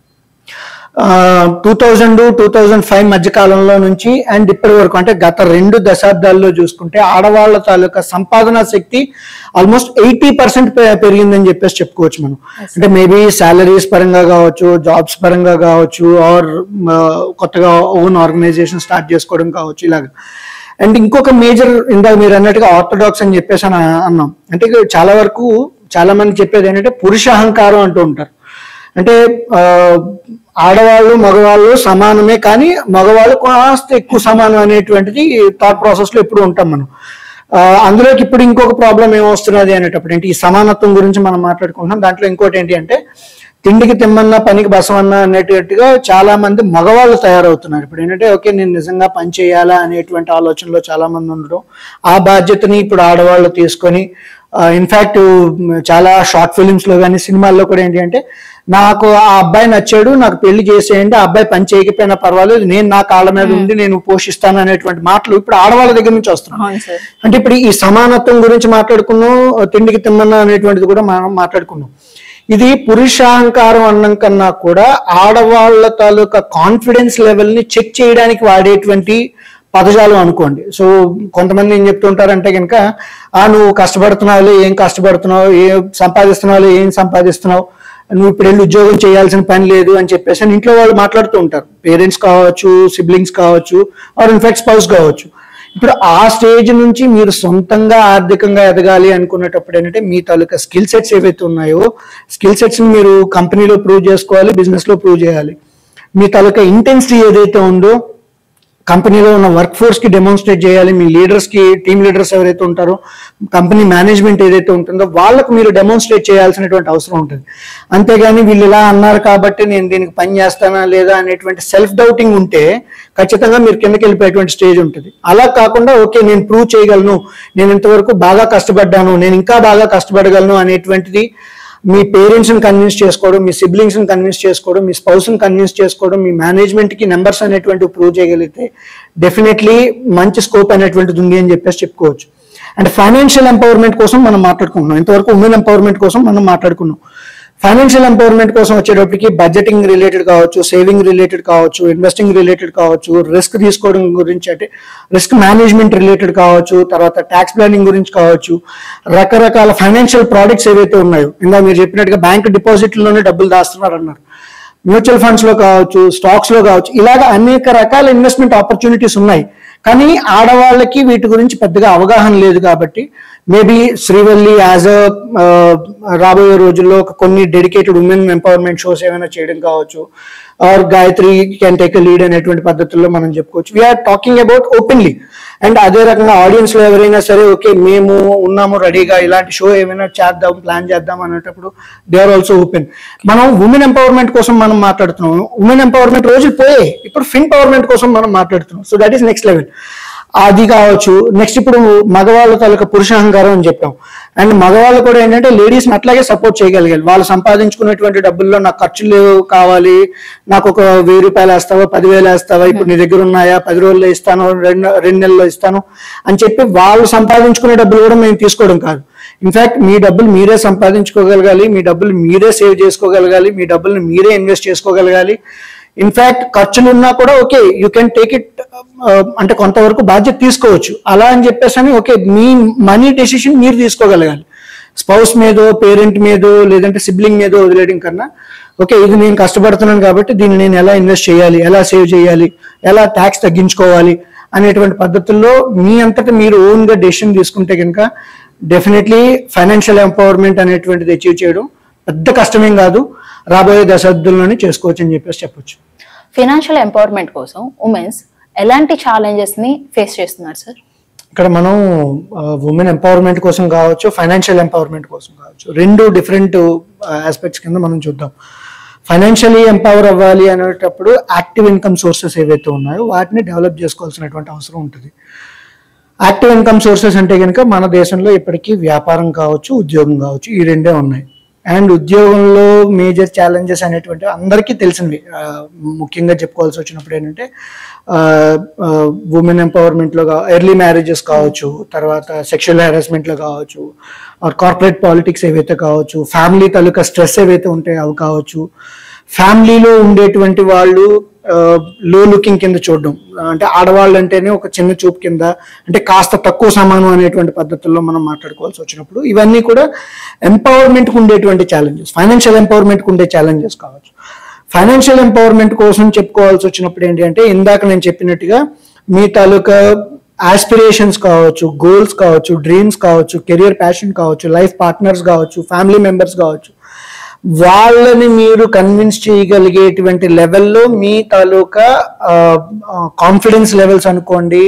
two thousand two thousand five మధ్య కాలంలో నుంచి అండ్ ఇప్పటి వరకు అంటే గత రెండు దశాబ్దాల్లో చూసుకుంటే ఆడవాళ్ళ తాలూకా సంపాదన శక్తి ఆల్మోస్ట్ ఎయిటీ పర్సెంట్ పెరిగిందని చెప్పేసి చెప్పుకోవచ్చు మనం. అంటే మేబీ శాలరీస్ పరంగా కావచ్చు, జాబ్స్ పరంగా కావచ్చు, ఆర్ కొత్తగా ఓన్ ఆర్గనైజేషన్ స్టార్ట్ చేసుకోవడం కావచ్చు, ఇలాగా. అండ్ ఇంకొక మేజర్ ఇందాక మీరు అన్నట్టుగా ఆర్థోడాక్స్ అని చెప్పేసి అని అన్నాం. అంటే చాలా వరకు చాలా మంది చెప్పేది ఏంటంటే పురుష అహంకారం అంటూ ఉంటారు. అంటే ఆడవాళ్ళు మగవాళ్ళు సమానమే, కానీ మగవాళ్ళు కాస్త ఎక్కువ సమానం అనేటువంటిది థాట్ ప్రాసెస్ లో ఎప్పుడు ఉంటాం మనం. అందులోకి ఇప్పుడు ఇంకొక ప్రాబ్లం ఏమొస్తున్నది అనేటప్పుడు ఏంటి, ఈ సమానత్వం గురించి మనం మాట్లాడుకుంటున్నాం. దాంట్లో ఇంకోటి ఏంటి అంటే తిండికి తిమ్మన్నా పనికి బసమన్నా అనేటట్టుగా చాలా మంది మగవాళ్ళు తయారవుతున్నారు. ఇప్పుడు ఏంటంటే ఓకే నేను నిజంగా పని చేయాలా అనేటువంటి ఆలోచనలో చాలా మంది ఉండడం, ఆ బాధ్యతని ఇప్పుడు ఆడవాళ్ళు తీసుకొని ఇన్ఫ్యాక్ట్ చాలా షార్ట్ ఫిలిమ్స్ లో కానీ సినిమాల్లో కూడా ఏంటి అంటే నాకు ఆ అబ్బాయి నచ్చాడు, నాకు పెళ్లి చేసేయండి, ఆ అబ్బాయి పని చేయకపోయినా పర్వాలేదు, నేను నా కాళ్ళ మీద ఉండి నేను పోషిస్తాను అనేటువంటి మాటలు ఇప్పుడు ఆడవాళ్ళ దగ్గర నుంచి వస్తున్నాయి. అంటే ఇప్పుడు ఈ సమానత్వం గురించి మాట్లాడుకున్నాం, తిండికి తిమ్మన్నా అనేటువంటిది కూడా మనం మాట్లాడుకున్నాం. ఇది పురుషాహంకారం అన్నం కన్నా కూడా ఆడవాళ్ల తాలూకా కాన్ఫిడెన్స్ లెవెల్ ని చెక్ చేయడానికి వాడేటువంటి పదజాలం అనుకోండి. సో కొంతమంది ఏం చెప్తుంటారంటే కనుక, ఆ నువ్వు కష్టపడుతున్నావు, ఏం కష్టపడుతున్నావు, ఏం సంపాదిస్తున్నావు, ఏం సంపాదిస్తున్నావు, నువ్వు ఇప్పుడు వెళ్ళి ఉద్యోగం చేయాల్సిన పని లేదు అని చెప్పేసి అని ఇంట్లో వాళ్ళు మాట్లాడుతూ ఉంటారు. పేరెంట్స్ కావచ్చు, సిబ్లింగ్స్ కావచ్చు, ఆర్ ఇన్ఫాక్ట్ స్పౌస్ కావచ్చు. ఇప్పుడు ఆ స్టేజ్ నుంచి మీరు సొంతంగా ఆర్థికంగా ఎదగాలి అనుకునేటప్పుడు ఏంటంటే మీ తాలూకా స్కిల్ సెట్స్ ఏవైతే ఉన్నాయో స్కిల్ సెట్స్ ని మీరు కంపెనీలో ప్రూవ్ చేసుకోవాలి, బిజినెస్ లో ప్రూవ్ చేయాలి. మీ తాలూకా ఇంటెన్సిటీ ఏదైతే ఉందో కంపెనీలో ఉన్న వర్క్ ఫోర్స్ కి డెమోన్స్ట్రేట్ చేయాలి. మీ లీడర్స్ కి, టీమ్ లీడర్స్ ఎవరైతే ఉంటారో, కంపెనీ మేనేజ్మెంట్ ఏదైతే ఉంటుందో వాళ్ళకు మీరు డెమోన్స్ట్రేట్ చేయాల్సినటువంటి అవసరం ఉంటుంది. అంతేగాని వీళ్ళు ఇలా అన్నారు కాబట్టి నేను దీనికి పని చేస్తానా లేదా అనేటువంటి సెల్ఫ్ డౌటింగ్ ఉంటే ఖచ్చితంగా మీరు కిందకి వెళ్ళిపోయేటువంటి స్టేజ్ ఉంటుంది. అలా కాకుండా ఓకే నేను ప్రూవ్ చేయగలను, నేను ఇంతవరకు బాగా కష్టపడ్డాను, నేను ఇంకా బాగా కష్టపడగలను అనేటువంటిది మీ పేరెంట్స్ని కన్విన్స్ చేసుకోవడం, మీ సిబ్లింగ్స్ని కన్విన్స్ చేసుకోవడం, మీ స్పౌస్ని కన్విన్స్ చేసుకోవడం, మీ మేనేజ్మెంట్కి నెంబర్స్ అనేటువంటివి ప్రూవ్ చేయగలిగితే డెఫినెట్లీ మంచి స్కోప్ అనేటువంటిది ఉంది అని చెప్పేసి చెప్పుకోవచ్చు. అండ్ ఫైనాన్షియల్ ఎంపవర్మెంట్ కోసం మనం మాట్లాడుకుంటున్నాం. ఇంతవరకు ఉమెన్ ఎంపవర్మెంట్ కోసం మనం మాట్లాడుకున్నాం. ఫైనాన్షియల్ ఎంపవర్మెంట్ కోసం వచ్చేటప్పటికి బడ్జెటింగ్ రిలేటెడ్ కావచ్చు, సేవింగ్ రిలేటెడ్ కావచ్చు, ఇన్వెస్టింగ్ రిలేటెడ్ కావచ్చు, రిస్క్ తీసుకోవడం గురించి అంటే రిస్క్ మేనేజ్మెంట్ రిలేటెడ్ కావచ్చు, తర్వాత ట్యాక్స్ ప్లానింగ్ గురించి కావచ్చు, రకరకాల ఫైనాన్షియల్ ప్రోడక్ట్స్ ఏవైతే ఉన్నాయో, ఇందా మీరు చెప్పినట్టుగా బ్యాంక్ డిపాజిట్లోనే డబ్బులు దాస్తున్నారు అన్నారు, మ్యూచువల్ ఫండ్స్ లో కావచ్చు, స్టాక్స్ లో కావచ్చు, ఇలాగ అనేక రకాల ఇన్వెస్ట్మెంట్ ఆపర్చునిటీస్ ఉన్నాయి. కానీ ఆడవాళ్ళకి వీటి గురించి పెద్దగా అవగాహన లేదు. కాబట్టి మేబీ శ్రీవల్లి యాజ్ అ రాబోయే రోజుల్లో కొన్ని డెడికేటెడ్ ఉమెన్ ఎంపవర్మెంట్ షోస్ ఏమైనా చేయడం కావచ్చు, or Gayatri can take a lead అనేటువంటి పద్ధతుల్లో మనం చెప్పుకోవచ్చు. We're talking about openly. And అదే రకంగా ఆడియన్స్ లో ఎవరైనా సరే ఓకే మేము ఉన్నాము రెడీగా, ఇలాంటి షో ఏమైనా చేద్దాం, ప్లాన్ చేద్దాం అనేటప్పుడు దే ఆర్ ఆల్సో ఓపెన్. మనం ఉమెన్ ఎంపవర్మెంట్ కోసం మనం మాట్లాడుతున్నాం. ఉమెన్ ఎంపవర్మెంట్ రోజులు పోయాయి, ఇప్పుడు ఫిన్ పవర్మెంట్ కోసం మనం మాట్లాడుతున్నాం. So that is next level. అది కావచ్చు. నెక్స్ట్ ఇప్పుడు మగవాళ్ళ తాలూకా పురుషాహంకారం అని చెప్పాం. అండ్ మగవాళ్ళు కూడా ఏంటంటే లేడీస్ని అట్లాగే సపోర్ట్ చేయగలిగారు. వాళ్ళు సంపాదించుకున్నటువంటి డబ్బుల్లో నాకు ఖర్చులు కావాలి, నాకు ఒక వెయ్యి రూపాయలు వేస్తావా, పదివేలు వేస్తావా, ఇప్పుడు నీ దగ్గర ఉన్నాయా, పది రోజుల్లో ఇస్తాను, రెండు రెండు నెలల్లో ఇస్తాను అని చెప్పి వాళ్ళు సంపాదించుకునే డబ్బులు కూడా మేము తీసుకోవడం కాదు. ఇన్ఫాక్ట్ మీ డబ్బులు మీరే సంపాదించుకోగలగాలి, మీ డబ్బులు మీరే సేవ్ చేసుకోగలగాలి, మీ డబ్బుల్ని మీరే ఇన్వెస్ట్ చేసుకోగలగాలి. ఇన్ఫాక్ట్ ఖర్చులు ఉన్నా కూడా okay you can take it, అంటే కొంతవరకు బాధ్యత తీసుకోవచ్చు. అలా అని చెప్పేసి అని ఓకే మీ మనీ డెసిషన్ మీరు తీసుకోగలగాలి. స్పౌస్ మీదో, పేరెంట్ మీదో, లేదంటే సిబ్లింగ్ మీదో వదిలేయడం కన్నా ఓకే ఇది నేను కష్టపడుతున్నాను కాబట్టి దీన్ని నేను ఎలా ఇన్వెస్ట్ చేయాలి, ఎలా సేవ్ చేయాలి, ఎలా ట్యాక్స్ తగ్గించుకోవాలి అనేటువంటి పద్ధతుల్లో మీ అంతటా మీరు ఓన్గా డెసిషన్ తీసుకుంటే కనుక డెఫినెట్లీ ఫైనాన్షియల్ ఎంపవర్మెంట్ అనేటువంటిది అచీవ్ చేయడం పెద్ద కష్టమేం కాదు, రాబోయే దశాబ్దంలోనే చేసుకోవచ్చు అని చెప్పేసి చెప్పొచ్చు. ఫైనాన్షియల్ ఎంపవర్మెంట్ కోసం ఉమెన్స్ ఎలాంటి ఛాలెంజెస్ ని ఫేస్ చేస్తున్నారు సార్? ఇక్కడ మనం ఉమెన్ ఎంపవర్మెంట్ కోసం కావచ్చు, ఫైనాన్షియల్ ఎంపవర్మెంట్ కోసం కావచ్చు, రెండు డిఫరెంట్ ఆస్పెక్ట్స్ కింద మనం చూద్దాం. ఫైనాన్షియలీ ఎంపవర్ అవ్వాలి అనేటప్పుడు యాక్టివ్ ఇన్కమ్ సోర్సెస్ ఏవైతే ఉన్నాయో వాటిని డెవలప్ చేసుకోవాల్సినటువంటి అవసరం ఉంటుంది. యాక్టివ్ ఇన్కమ్ సోర్సెస్ అంటే కనుక మన దేశంలో ఇప్పటికీ వ్యాపారం కావచ్చు, ఉద్యోగం కావచ్చు, ఈ రెండే ఉన్నాయి. అండ్ ఉద్యోగంలో మేజర్ ఛాలెంజెస్ అనేటువంటి అందరికీ తెలిసినవి. ముఖ్యంగా చెప్పుకోవాల్సి వచ్చినప్పుడు ఏంటంటే ఉమెన్ ఎంపవర్మెంట్లో ఎర్లీ మ్యారేజెస్ కావచ్చు, తర్వాత సెక్షువల్ హెరాస్మెంట్లో కావచ్చు, ఆర్ కార్పొరేట్ పాలిటిక్స్ ఏవైతే కావచ్చు, ఫ్యామిలీ తాలూకా స్ట్రెస్ ఏవైతే ఉంటాయో అవి కావచ్చు, ఫ్యామిలీలో ఉండేటువంటి వాళ్ళు లో లుకింగ్ కింద చూడడం, అంటే ఆడవాళ్ళు అంటేనే ఒక చిన్న చూపు కింద, అంటే కాస్త తక్కువ సమానం అనేటువంటి పద్ధతుల్లో మనం మాట్లాడుకోవాల్సి వచ్చినప్పుడు ఇవన్నీ కూడా ఎంపవర్మెంట్కి ఉండేటువంటి ఛాలెంజెస్, ఫైనాన్షియల్ ఎంపవర్మెంట్కి ఉండే ఛాలెంజెస్ కావచ్చు. ఫైనాన్షియల్ ఎంపవర్మెంట్ కోసం చెప్పుకోవాల్సి వచ్చినప్పుడు ఏంటి అంటే ఇందాక నేను చెప్పినట్టుగా మీ తాలూకా ఆస్పిరేషన్స్ కావచ్చు, గోల్స్ కావచ్చు, డ్రీమ్స్ కావచ్చు, కెరియర్ ప్యాషన్ కావచ్చు, లైఫ్ పార్ట్నర్స్ కావచ్చు, ఫ్యామిలీ మెంబర్స్ కావచ్చు, వాళ్ళని మీరు కన్విన్స్ చేయగలిగేటువంటి లెవెల్లో మీ తాలూకా కాన్ఫిడెన్స్ లెవెల్స్ అనుకోండి,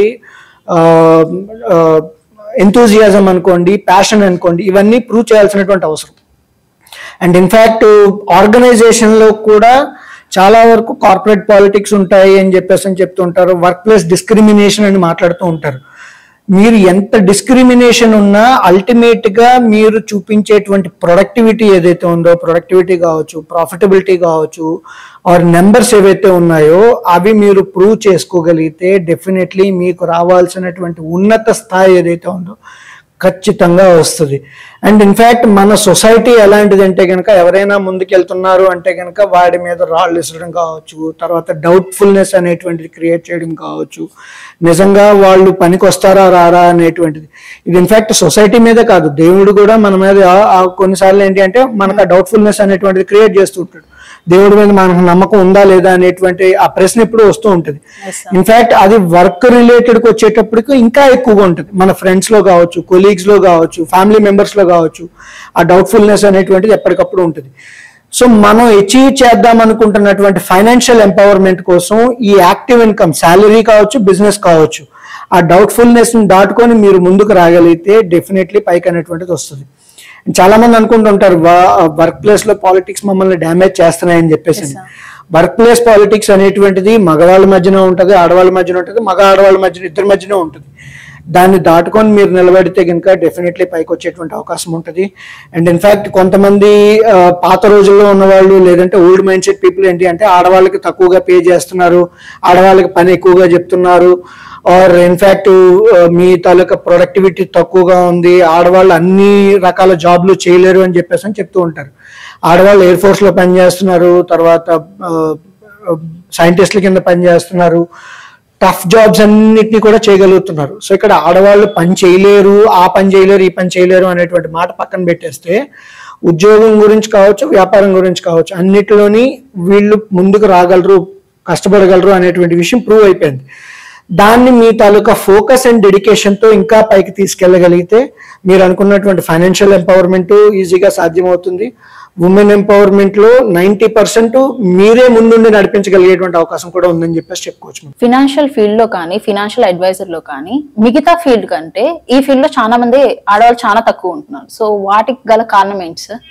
ఎంతూజియాజం అనుకోండి, ప్యాషన్ అనుకోండి, ఇవన్నీ ప్రూవ్ చేయాల్సినటువంటి అవసరం. అండ్ ఇన్ఫ్యాక్ట్ ఆర్గనైజేషన్లో కూడా చాలా వరకు కార్పొరేట్ పాలిటిక్స్ ఉంటాయి అని చెప్పేసి అని చెప్తూ ఉంటారు, వర్క్ ప్లేస్ డిస్క్రిమినేషన్ అని మాట్లాడుతూ ఉంటారు. మీరు ఎంత డిస్క్రిమినేషన్ ఉన్నా అల్టిమేట్ గా మీరు చూపించేటువంటి ప్రొడక్టివిటీ ఏదైతే ఉందో, ప్రొడక్టివిటీ కావచ్చు, ప్రాఫిటబిలిటీ కావచ్చు, ఆర్ నెంబర్స్ ఏవైతే ఉన్నాయో అవి మీరు ప్రూవ్ చేసుకోగలిగితే డెఫినెట్లీ మీకు రావాల్సినటువంటి ఉన్నత స్థాయి ఏదైతే ఉందో ఖచ్చితంగా వస్తుంది. అండ్ ఇన్ఫ్యాక్ట్ మన సొసైటీ ఎలాంటిదంటే కనుక ఎవరైనా ముందుకెళ్తున్నారు అంటే కనుక వాడి మీద రాళ్ళు ఇసరడం కావచ్చు, తర్వాత డౌట్ఫుల్నెస్ అనేటువంటిది క్రియేట్ చేయడం కావచ్చు, నిజంగా వాళ్ళు పనికి వస్తారా రారా అనేటువంటిది. ఇది ఇన్ఫ్యాక్ట్ సొసైటీ మీదే కాదు, దేవుడు కూడా మన మీద కొన్నిసార్లు ఏంటి అంటే మనకు ఆ డౌట్ఫుల్నెస్ అనేటువంటిది క్రియేట్ చేస్తూ ఉంటాడు. దేవుడి మీద మనకు నమ్మకం ఉందా లేదా అనేటువంటి ఆ ప్రశ్న ఎప్పుడు వస్తూ ఉంటుంది. ఇన్ఫ్యాక్ట్ అది వర్క్ రిలేటెడ్కి వచ్చేటప్పటికి ఇంకా ఎక్కువగా ఉంటుంది. మన ఫ్రెండ్స్ లో కావచ్చు, కొలీగ్స్ లో కావచ్చు, ఫ్యామిలీ మెంబర్స్ లో కావచ్చు, ఆ డౌట్ఫుల్నెస్ అనేటువంటిది ఎప్పటికప్పుడు ఉంటుంది. సో మనం అచీవ్ చేద్దాం అనుకుంటున్నటువంటి ఫైనాన్షియల్ ఎంపవర్మెంట్ కోసం ఈ యాక్టివ్ ఇన్కమ్, శాలరీ కావచ్చు, బిజినెస్ కావచ్చు, ఆ డౌట్ఫుల్నెస్ ని దాటుకొని మీరు ముందుకు రాగలిగితే డెఫినెట్లీ పైకి అనేటువంటిది వస్తుంది. చాలా మంది అనుకుంటుంటారు వర్క్ ప్లేస్ లో పాలిటిక్స్ మమ్మల్ని డ్యామేజ్ చేస్తున్నాయని చెప్పేసి. వర్క్ ప్లేస్ పాలిటిక్స్ అనేటువంటిది మగవాళ్ళ మధ్యన ఉంటుంది, ఆడవాళ్ళ మధ్యన ఉంటుంది, మగ ఆడవాళ్ళ మధ్యన ఇద్దరి మధ్యన ఉంటుంది. దాన్ని దాటుకొని మీరు నిలబడితే కనుక డెఫినెట్లీ పైకి వచ్చేటువంటి అవకాశం ఉంటుంది. అండ్ ఇన్ఫ్యాక్ట్ కొంతమంది పాత రోజుల్లో ఉన్నవాళ్ళు లేదంటే ఓల్డ్ మైండ్ సెట్ పీపుల్ ఏంటి అంటే ఆడవాళ్ళకి తక్కువగా పే చేస్తున్నారు, ఆడవాళ్ళకి పని ఎక్కువగా చెప్తున్నారు, ఆర్ ఇన్ఫ్యాక్ట్ మీ తాలూకా ప్రొడక్టివిటీ తక్కువగా ఉంది, ఆడవాళ్ళు అన్ని రకాల జాబ్లు చేయలేరు అని చెప్పేసి అని చెప్తూ ఉంటారు. ఆడవాళ్ళు ఎయిర్ ఫోర్స్ లో పనిచేస్తున్నారు, తర్వాత సైంటిస్టుల కింద పనిచేస్తున్నారు, టఫ్ జాబ్స్ అన్నిటినీ కూడా చేయగలుగుతున్నారు. సో ఇక్కడ ఆడవాళ్ళు పని చేయలేరు, ఆ పని చేయలేరు, ఈ పని చేయలేరు అనేటువంటి మాట పక్కన పెట్టేస్తే ఉద్యోగం గురించి కావచ్చు, వ్యాపారం గురించి కావచ్చు, అన్నిటిలోని వీళ్ళు ముందుకు రాగలరు, కష్టపడగలరు అనేటువంటి విషయం ప్రూవ్ అయిపోయింది. దాన్ని మీ తాలూకా ఫోకస్ అండ్ డెడికేషన్తో ఇంకా పైకి తీసుకెళ్ళగలిగితే మీరు అనుకున్నటువంటి ఫైనాన్షియల్ ఎంపవర్మెంట్ ఈజీగా సాధ్యమవుతుంది. ఉమెన్ ఎంపవర్మెంట్ లో నైన్టీ పర్సెంట్ మీరే ముందుండి నడిపించగలిగేటువంటి అవకాశం కూడా ఉందని చెప్పేసి చెప్పుకోవచ్చు. ఫినాన్షియల్ ఫీల్డ్ లో కానీ, ఫినాన్షియల్ అడ్వైజర్ లో కానీ మిగతా ఫీల్డ్ కంటే ఈ ఫీల్డ్ లో చాలా మంది ఆడవాళ్ళు చాలా తక్కువ ఉంటున్నారు. సో వాటికి గల కారణం ఏంటి సార్?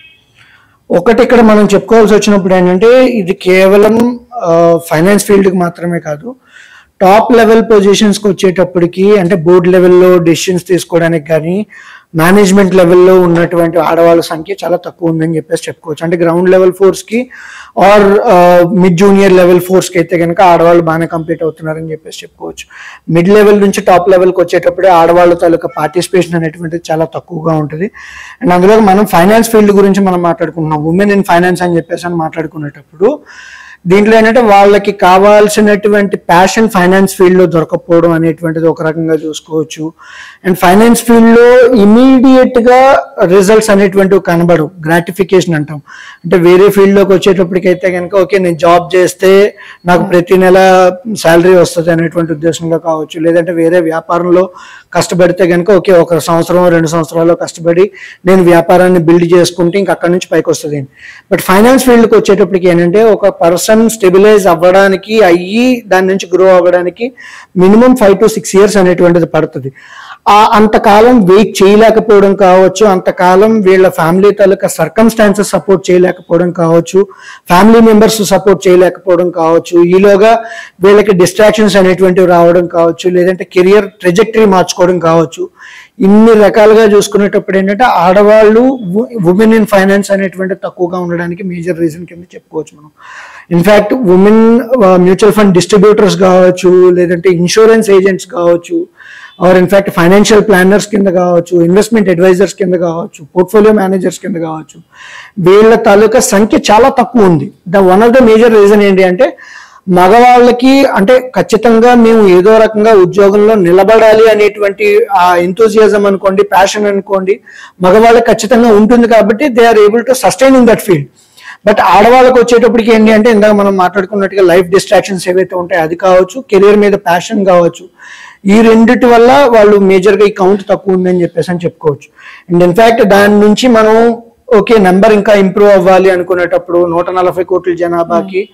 ఒకటి ఇక్కడ మనం చెప్పుకోవాల్సి వచ్చినప్పుడు ఏంటంటే ఇది కేవలం ఫైనాన్స్ ఫీల్డ్కి మాత్రమే కాదు, టాప్ లెవెల్ పొజిషన్స్కి వచ్చేటప్పటికి అంటే బోర్డ్ లెవెల్లో డెసిషన్స్ తీసుకోవడానికి కానీ మేనేజ్మెంట్ లెవెల్లో ఉన్నటువంటి ఆడవాళ్ళ సంఖ్య చాలా తక్కువ ఉందని చెప్పేసి చెప్పుకోవచ్చు. అంటే గ్రౌండ్ లెవెల్ ఫోర్స్కి ఆర్ మిడ్ జూనియర్ లెవెల్ ఫోర్స్కి అయితే కనుక ఆడవాళ్ళు బాగానే కంప్లీట్ అవుతున్నారని చెప్పేసి చెప్పుకోవచ్చు. మిడ్ లెవెల్ నుంచి టాప్ లెవెల్కి వచ్చేటప్పుడే ఆడవాళ్ళ తాలూకా పార్టిసిపేషన్ అనేటువంటిది చాలా తక్కువగా ఉంటుంది. అండ్ అందులో మనం ఫైనాన్స్ ఫీల్డ్ గురించి మనం మాట్లాడుకుంటున్నాం, ఉమెన్ ఇన్ ఫైనాన్స్ అని చెప్పేసి అని మాట్లాడుకునేటప్పుడు దీంట్లో ఏంటంటే వాళ్ళకి కావాల్సినటువంటి ప్యాషన్ ఫైనాన్స్ ఫీల్డ్లో దొరకపోవడం అనేటువంటిది ఒక రకంగా చూసుకోవచ్చు. అండ్ ఫైనాన్స్ ఫీల్డ్లో ఇమీడియట్గా రిజల్ట్స్ అనేటువంటివి కనబడవు, గ్రాటిఫికేషన్ అంటాం. అంటే వేరే ఫీల్డ్లోకి వచ్చేటప్పటికైతే కనుక ఓకే నేను జాబ్ చేస్తే నాకు ప్రతి నెల శాలరీ వస్తుంది అనేటువంటి ఉద్దేశంలో కావచ్చు, లేదంటే వేరే వ్యాపారంలో కష్టపడితే కనుక ఓకే ఒక సంవత్సరం రెండు సంవత్సరాల్లో కష్టపడి నేను వ్యాపారాన్ని బిల్డ్ చేసుకుంటే ఇంక అక్కడి నుంచి పైకి వస్తుంది. బట్ ఫైనాన్స్ ఫీల్డ్కి వచ్చేటప్పటికి ఏంటంటే ఒక పర్సన్ స్టెబిలైజ్ అవ్వడానికి అయ్యి దాని నుంచి గ్రో అవ్వడానికి minimum five to six years అనేటువంటిది పడుతుంది. ఆ అంతకాలం వెయిట్ చేయలేకపోవడం కావచ్చు, అంతకాలం వీళ్ళ ఫ్యామిలీ తాలూకా సర్కమ్స్టాన్సెస్ సపోర్ట్ చేయలేకపోవడం కావచ్చు, ఫ్యామిలీ మెంబర్స్ సపోర్ట్ చేయలేకపోవడం కావచ్చు, ఈలోగా వీళ్ళకి డిస్ట్రాక్షన్స్ అనేటువంటివి రావడం కావచ్చు, లేదంటే కెరియర్ ట్రెజెక్టరీ మార్చుకోవడం కావచ్చు. ఇన్ని రకాలుగా చూసుకునేటప్పుడు ఏంటంటే ఆడవాళ్ళు ఉమెన్ ఇన్ ఫైనాన్స్ అనేటువంటి తక్కువగా ఉండడానికి మేజర్ రీజన్ కింద చెప్పుకోవచ్చు మనం. In fact women mutual fund distributors కావచ్చు, లేదంటే ఇన్సూరెన్స్ ఏజెంట్స్ కావచ్చు, ఆర్ ఇన్ఫ్యాక్ట్ ఫైనాన్షియల్ ప్లానర్స్ కింద కావచ్చు, ఇన్వెస్ట్మెంట్ అడ్వైజర్స్ కింద కావచ్చు, పోర్ట్ఫోలియో మేనేజర్స్ కింద కావచ్చు, వీళ్ళ తాలూకా సంఖ్య చాలా తక్కువ ఉంది. The one of the major reason ఏంటి అంటే మగవాళ్ళకి అంటే ఖచ్చితంగా మేము ఏదో రకంగా ఉద్యోగంలో నిలబడాలి అనేటువంటి ఆ ఎంతూజియాజం అనుకోండి, ప్యాషన్ అనుకోండి, మగవాళ్ళకి ఖచ్చితంగా ఉంటుంది కాబట్టి they are able to sustain in that field. But ఆడవాళ్ళకి వచ్చేటప్పటికి ఏంటి అంటే ఇందాక మనం మాట్లాడుకున్నట్టుగా లైఫ్ డిస్ట్రాక్షన్స్ ఏవైతే ఉంటాయో అది కావచ్చు, కెరీర్ మీద ప్యాషన్ కావచ్చు, ఈ రెండిటి వల్ల వాళ్ళు మేజర్గా ఈ కౌంట్ తక్కువ ఉందని చెప్పేసి అని చెప్పుకోవచ్చు. అండ్ ఇన్ఫ్యాక్ట్ దాని నుంచి మనం ఓకే నెంబర్ ఇంకా ఇంప్రూవ్ అవ్వాలి అనుకునేటప్పుడు నూట నలభై కోట్ల జనాభాకి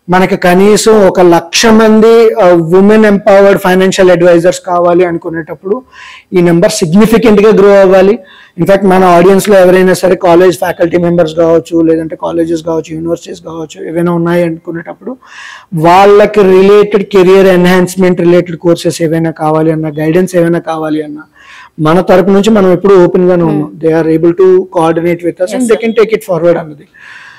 మనకి కనీసం ఒక లక్ష మంది ఉమెన్ ఎంపవర్డ్ ఫైనాన్షియల్ అడ్వైజర్స్ కావాలి అనుకునేటప్పుడు ఈ నెంబర్ సిగ్నిఫికెంట్గా గ్రో అవ్వాలి. ఇన్ఫాక్ట్ మన ఆడియన్స్లో ఎవరైనా సరే కాలేజ్ ఫ్యాకల్టీ మెంబర్స్ కావచ్చు, లేదంటే కాలేజెస్ కావచ్చు, యూనివర్సిటీస్ కావచ్చు, ఏవైనా ఉన్నాయి అనుకునేటప్పుడు వాళ్ళకి related career enhancement related courses ఏవైనా కావాలి అన్న, గైడెన్స్ ఏమైనా కావాలి అన్న, మన తరపు నుంచి మనం ఎప్పుడు ఓపెన్గానే ఉన్నాం. They are able to coordinate with us and they can take it forward అన్నది.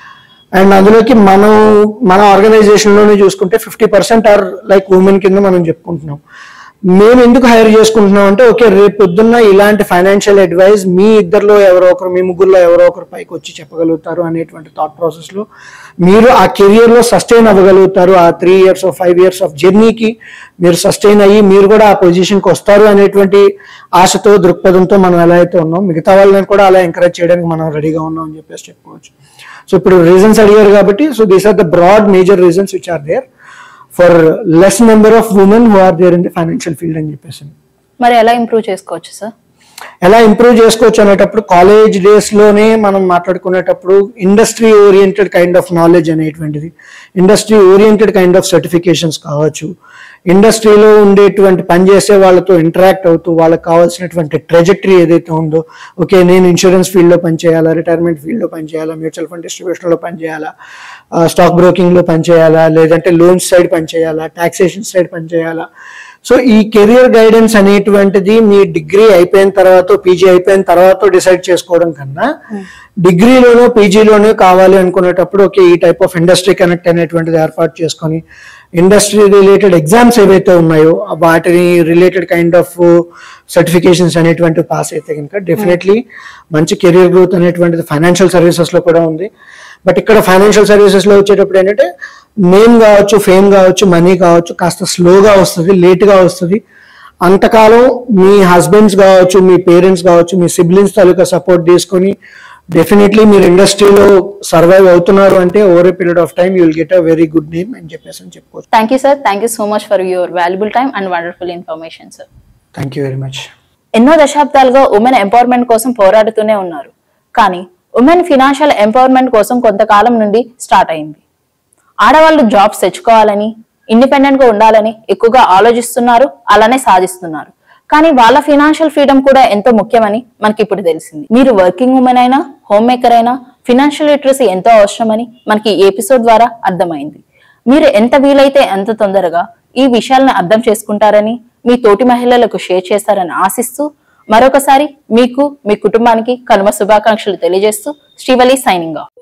అండ్ అందులోకి మనం మన ఆర్గనైజేషన్లోనే చూసుకుంటే fifty percent or like women కింద మనం చెప్పుకుంటున్నాం. మేము ఎందుకు హైర్ చేసుకుంటున్నాం అంటే, ఓకే రేపు పొద్దున్న ఇలాంటి ఫైనాన్షియల్ అడ్వైజ్ మీ ఇద్దరిలో ఎవరో ఒకరు, మీ ముగ్గురులో ఎవరో ఒకరు పైకి వచ్చి చెప్పగలుగుతారు అనేటువంటి థాట్ ప్రాసెస్లో మీరు ఆ కెరియర్లో సస్టైన్ అవ్వగలుగుతారు. ఆ three years five years of జర్నీకి మీరు సస్టైన్ అయ్యి మీరు కూడా ఆ పొజిషన్కి వస్తారు అనేటువంటి ఆశతో, దృక్పథంతో మనం ఎలా అయితే ఉన్నాం, మిగతా వాళ్ళని కూడా అలా ఎంకరేజ్ చేయడానికి మనం రెడీగా ఉన్నాం అని చెప్పేసి చెప్పుకోవచ్చు. సో ఇప్పుడు రీజన్స్ అడిగారు కాబట్టి, so these are the broad major reasons which are there for less number of women who are there in the financial field అని చెప్పేసి. మరి ఎలా ఇంప్రూవ్ చేసుకోవచ్చు సార్? ఎలా ఇంప్రూవ్ చేసుకోవచ్చు అనేటప్పుడు కాలేజ్ డేస్లోనే మనం మాట్లాడుకునేటప్పుడు industry oriented kind of knowledge అనేటువంటిది, industry oriented kind of certifications కావచ్చు, ఇండస్ట్రీలో ఉండేటువంటి పనిచేసే వాళ్ళతో ఇంటరాక్ట్ అవుతూ వాళ్ళకి కావాల్సినటువంటి ట్రెజెక్టరీ ఏదైతే ఉందో, ఓకే నేను ఇన్సూరెన్స్ ఫీల్డ్లో పనిచేయాలా, రిటైర్మెంట్ ఫీల్డ్లో పనిచేయాలా, మ్యూచువల్ ఫండ్ డిస్ట్రిబ్యూషన్లో పనిచేయాలా, స్టాక్ బ్రోకింగ్లో పనిచేయాలా, లేదంటే లోన్స్ సైడ్ పనిచేయాలా, టాక్సేషన్ సైడ్ పనిచేయాలా. సో ఈ కెరియర్ గైడెన్స్ అనేటువంటిది మీ డిగ్రీ అయిపోయిన తర్వాత, పీజీ అయిపోయిన తర్వాత డిసైడ్ చేసుకోవడం కన్నా డిగ్రీలోనో పీజీలోనో కావాలి అనుకునేటప్పుడు ఓకే ఈ టైప్ ఆఫ్ ఇండస్ట్రీ కనెక్ట్ అనేటువంటిది ఏర్పాటు చేసుకొని ఇండస్ట్రీ రిలేటెడ్ ఎగ్జామ్స్ ఏవైతే ఉన్నాయో వాటిని రిలేటెడ్ కైండ్ ఆఫ్ సర్టిఫికేషన్స్ అనేటువంటివి పాస్ అయితే కనుక డెఫినెట్లీ మంచి కెరియర్ గ్రోత్ అనేటువంటిది ఫైనాన్షియల్ సర్వీసెస్లో కూడా ఉంది. బట్ ఇక్కడ ఫైనాన్షియల్ సర్వీసెస్లో వచ్చేటప్పుడు ఏంటంటే నేమ్ కావచ్చు, ఫేమ్ కావచ్చు, మనీ కావచ్చు, కాస్త స్లోగా వస్తుంది, లేట్గా వస్తుంది. అంతకాలం మీ హస్బెండ్స్ కావచ్చు, మీ పేరెంట్స్ కావచ్చు, మీ సిబ్లింగ్స్ తాలూకా సపోర్ట్ తీసుకొని డెఫినెట్లీ మీరు ఇండస్ట్రీలో సర్వైవ్ అవుతున్నారు అంటే over a period of time you will get a very good name అని చెప్పేసి అని చెప్పుకోవచ్చు. Thank you sir, thank you so much for your valuable time and wonderful information sir. Thank you very much. ఎన్నో దశాబ్దాలుగా women empowerment కోసం పోరాడుతూనే ఉన్నారు, కానీ ఉమెన్ ఫినాన్షియల్ ఎంపవర్మెంట్ కోసం కొంతకాలం నుండి స్టార్ట్ అయింది. ఆడవాళ్ళు జాబ్స్ తెచ్చుకోవాలని, ఇండిపెండెంట్ గా ఉండాలని ఎక్కువగా ఆలోచిస్తున్నారు, అలానే సాధిస్తున్నారు. కానీ వాళ్ళ ఫినాన్షియల్ ఫ్రీడమ్ కూడా ఎంతో ముఖ్యమని మనకి ఇప్పుడు తెలిసింది. మీరు వర్కింగ్ ఉమెన్ అయినా, హోమ్ మేకర్ అయినా ఫినాన్షియల్ లిటరసీ ఎంతో అవసరమని మనకి ఈ ఎపిసోడ్ ద్వారా అర్థమైంది. మీరు ఎంత వీలైతే ఎంత తొందరగా ఈ విషయాలను అర్థం చేసుకుంటారని, మీ తోటి మహిళలకు షేర్ చేస్తారని ఆశిస్తూ మరొకసారి మీకు, మీ కుటుంబానికి కనుమ శుభాకాంక్షలు తెలియజేస్తూ శ్రీవల్లి సైనింగ్ ఆఫ్.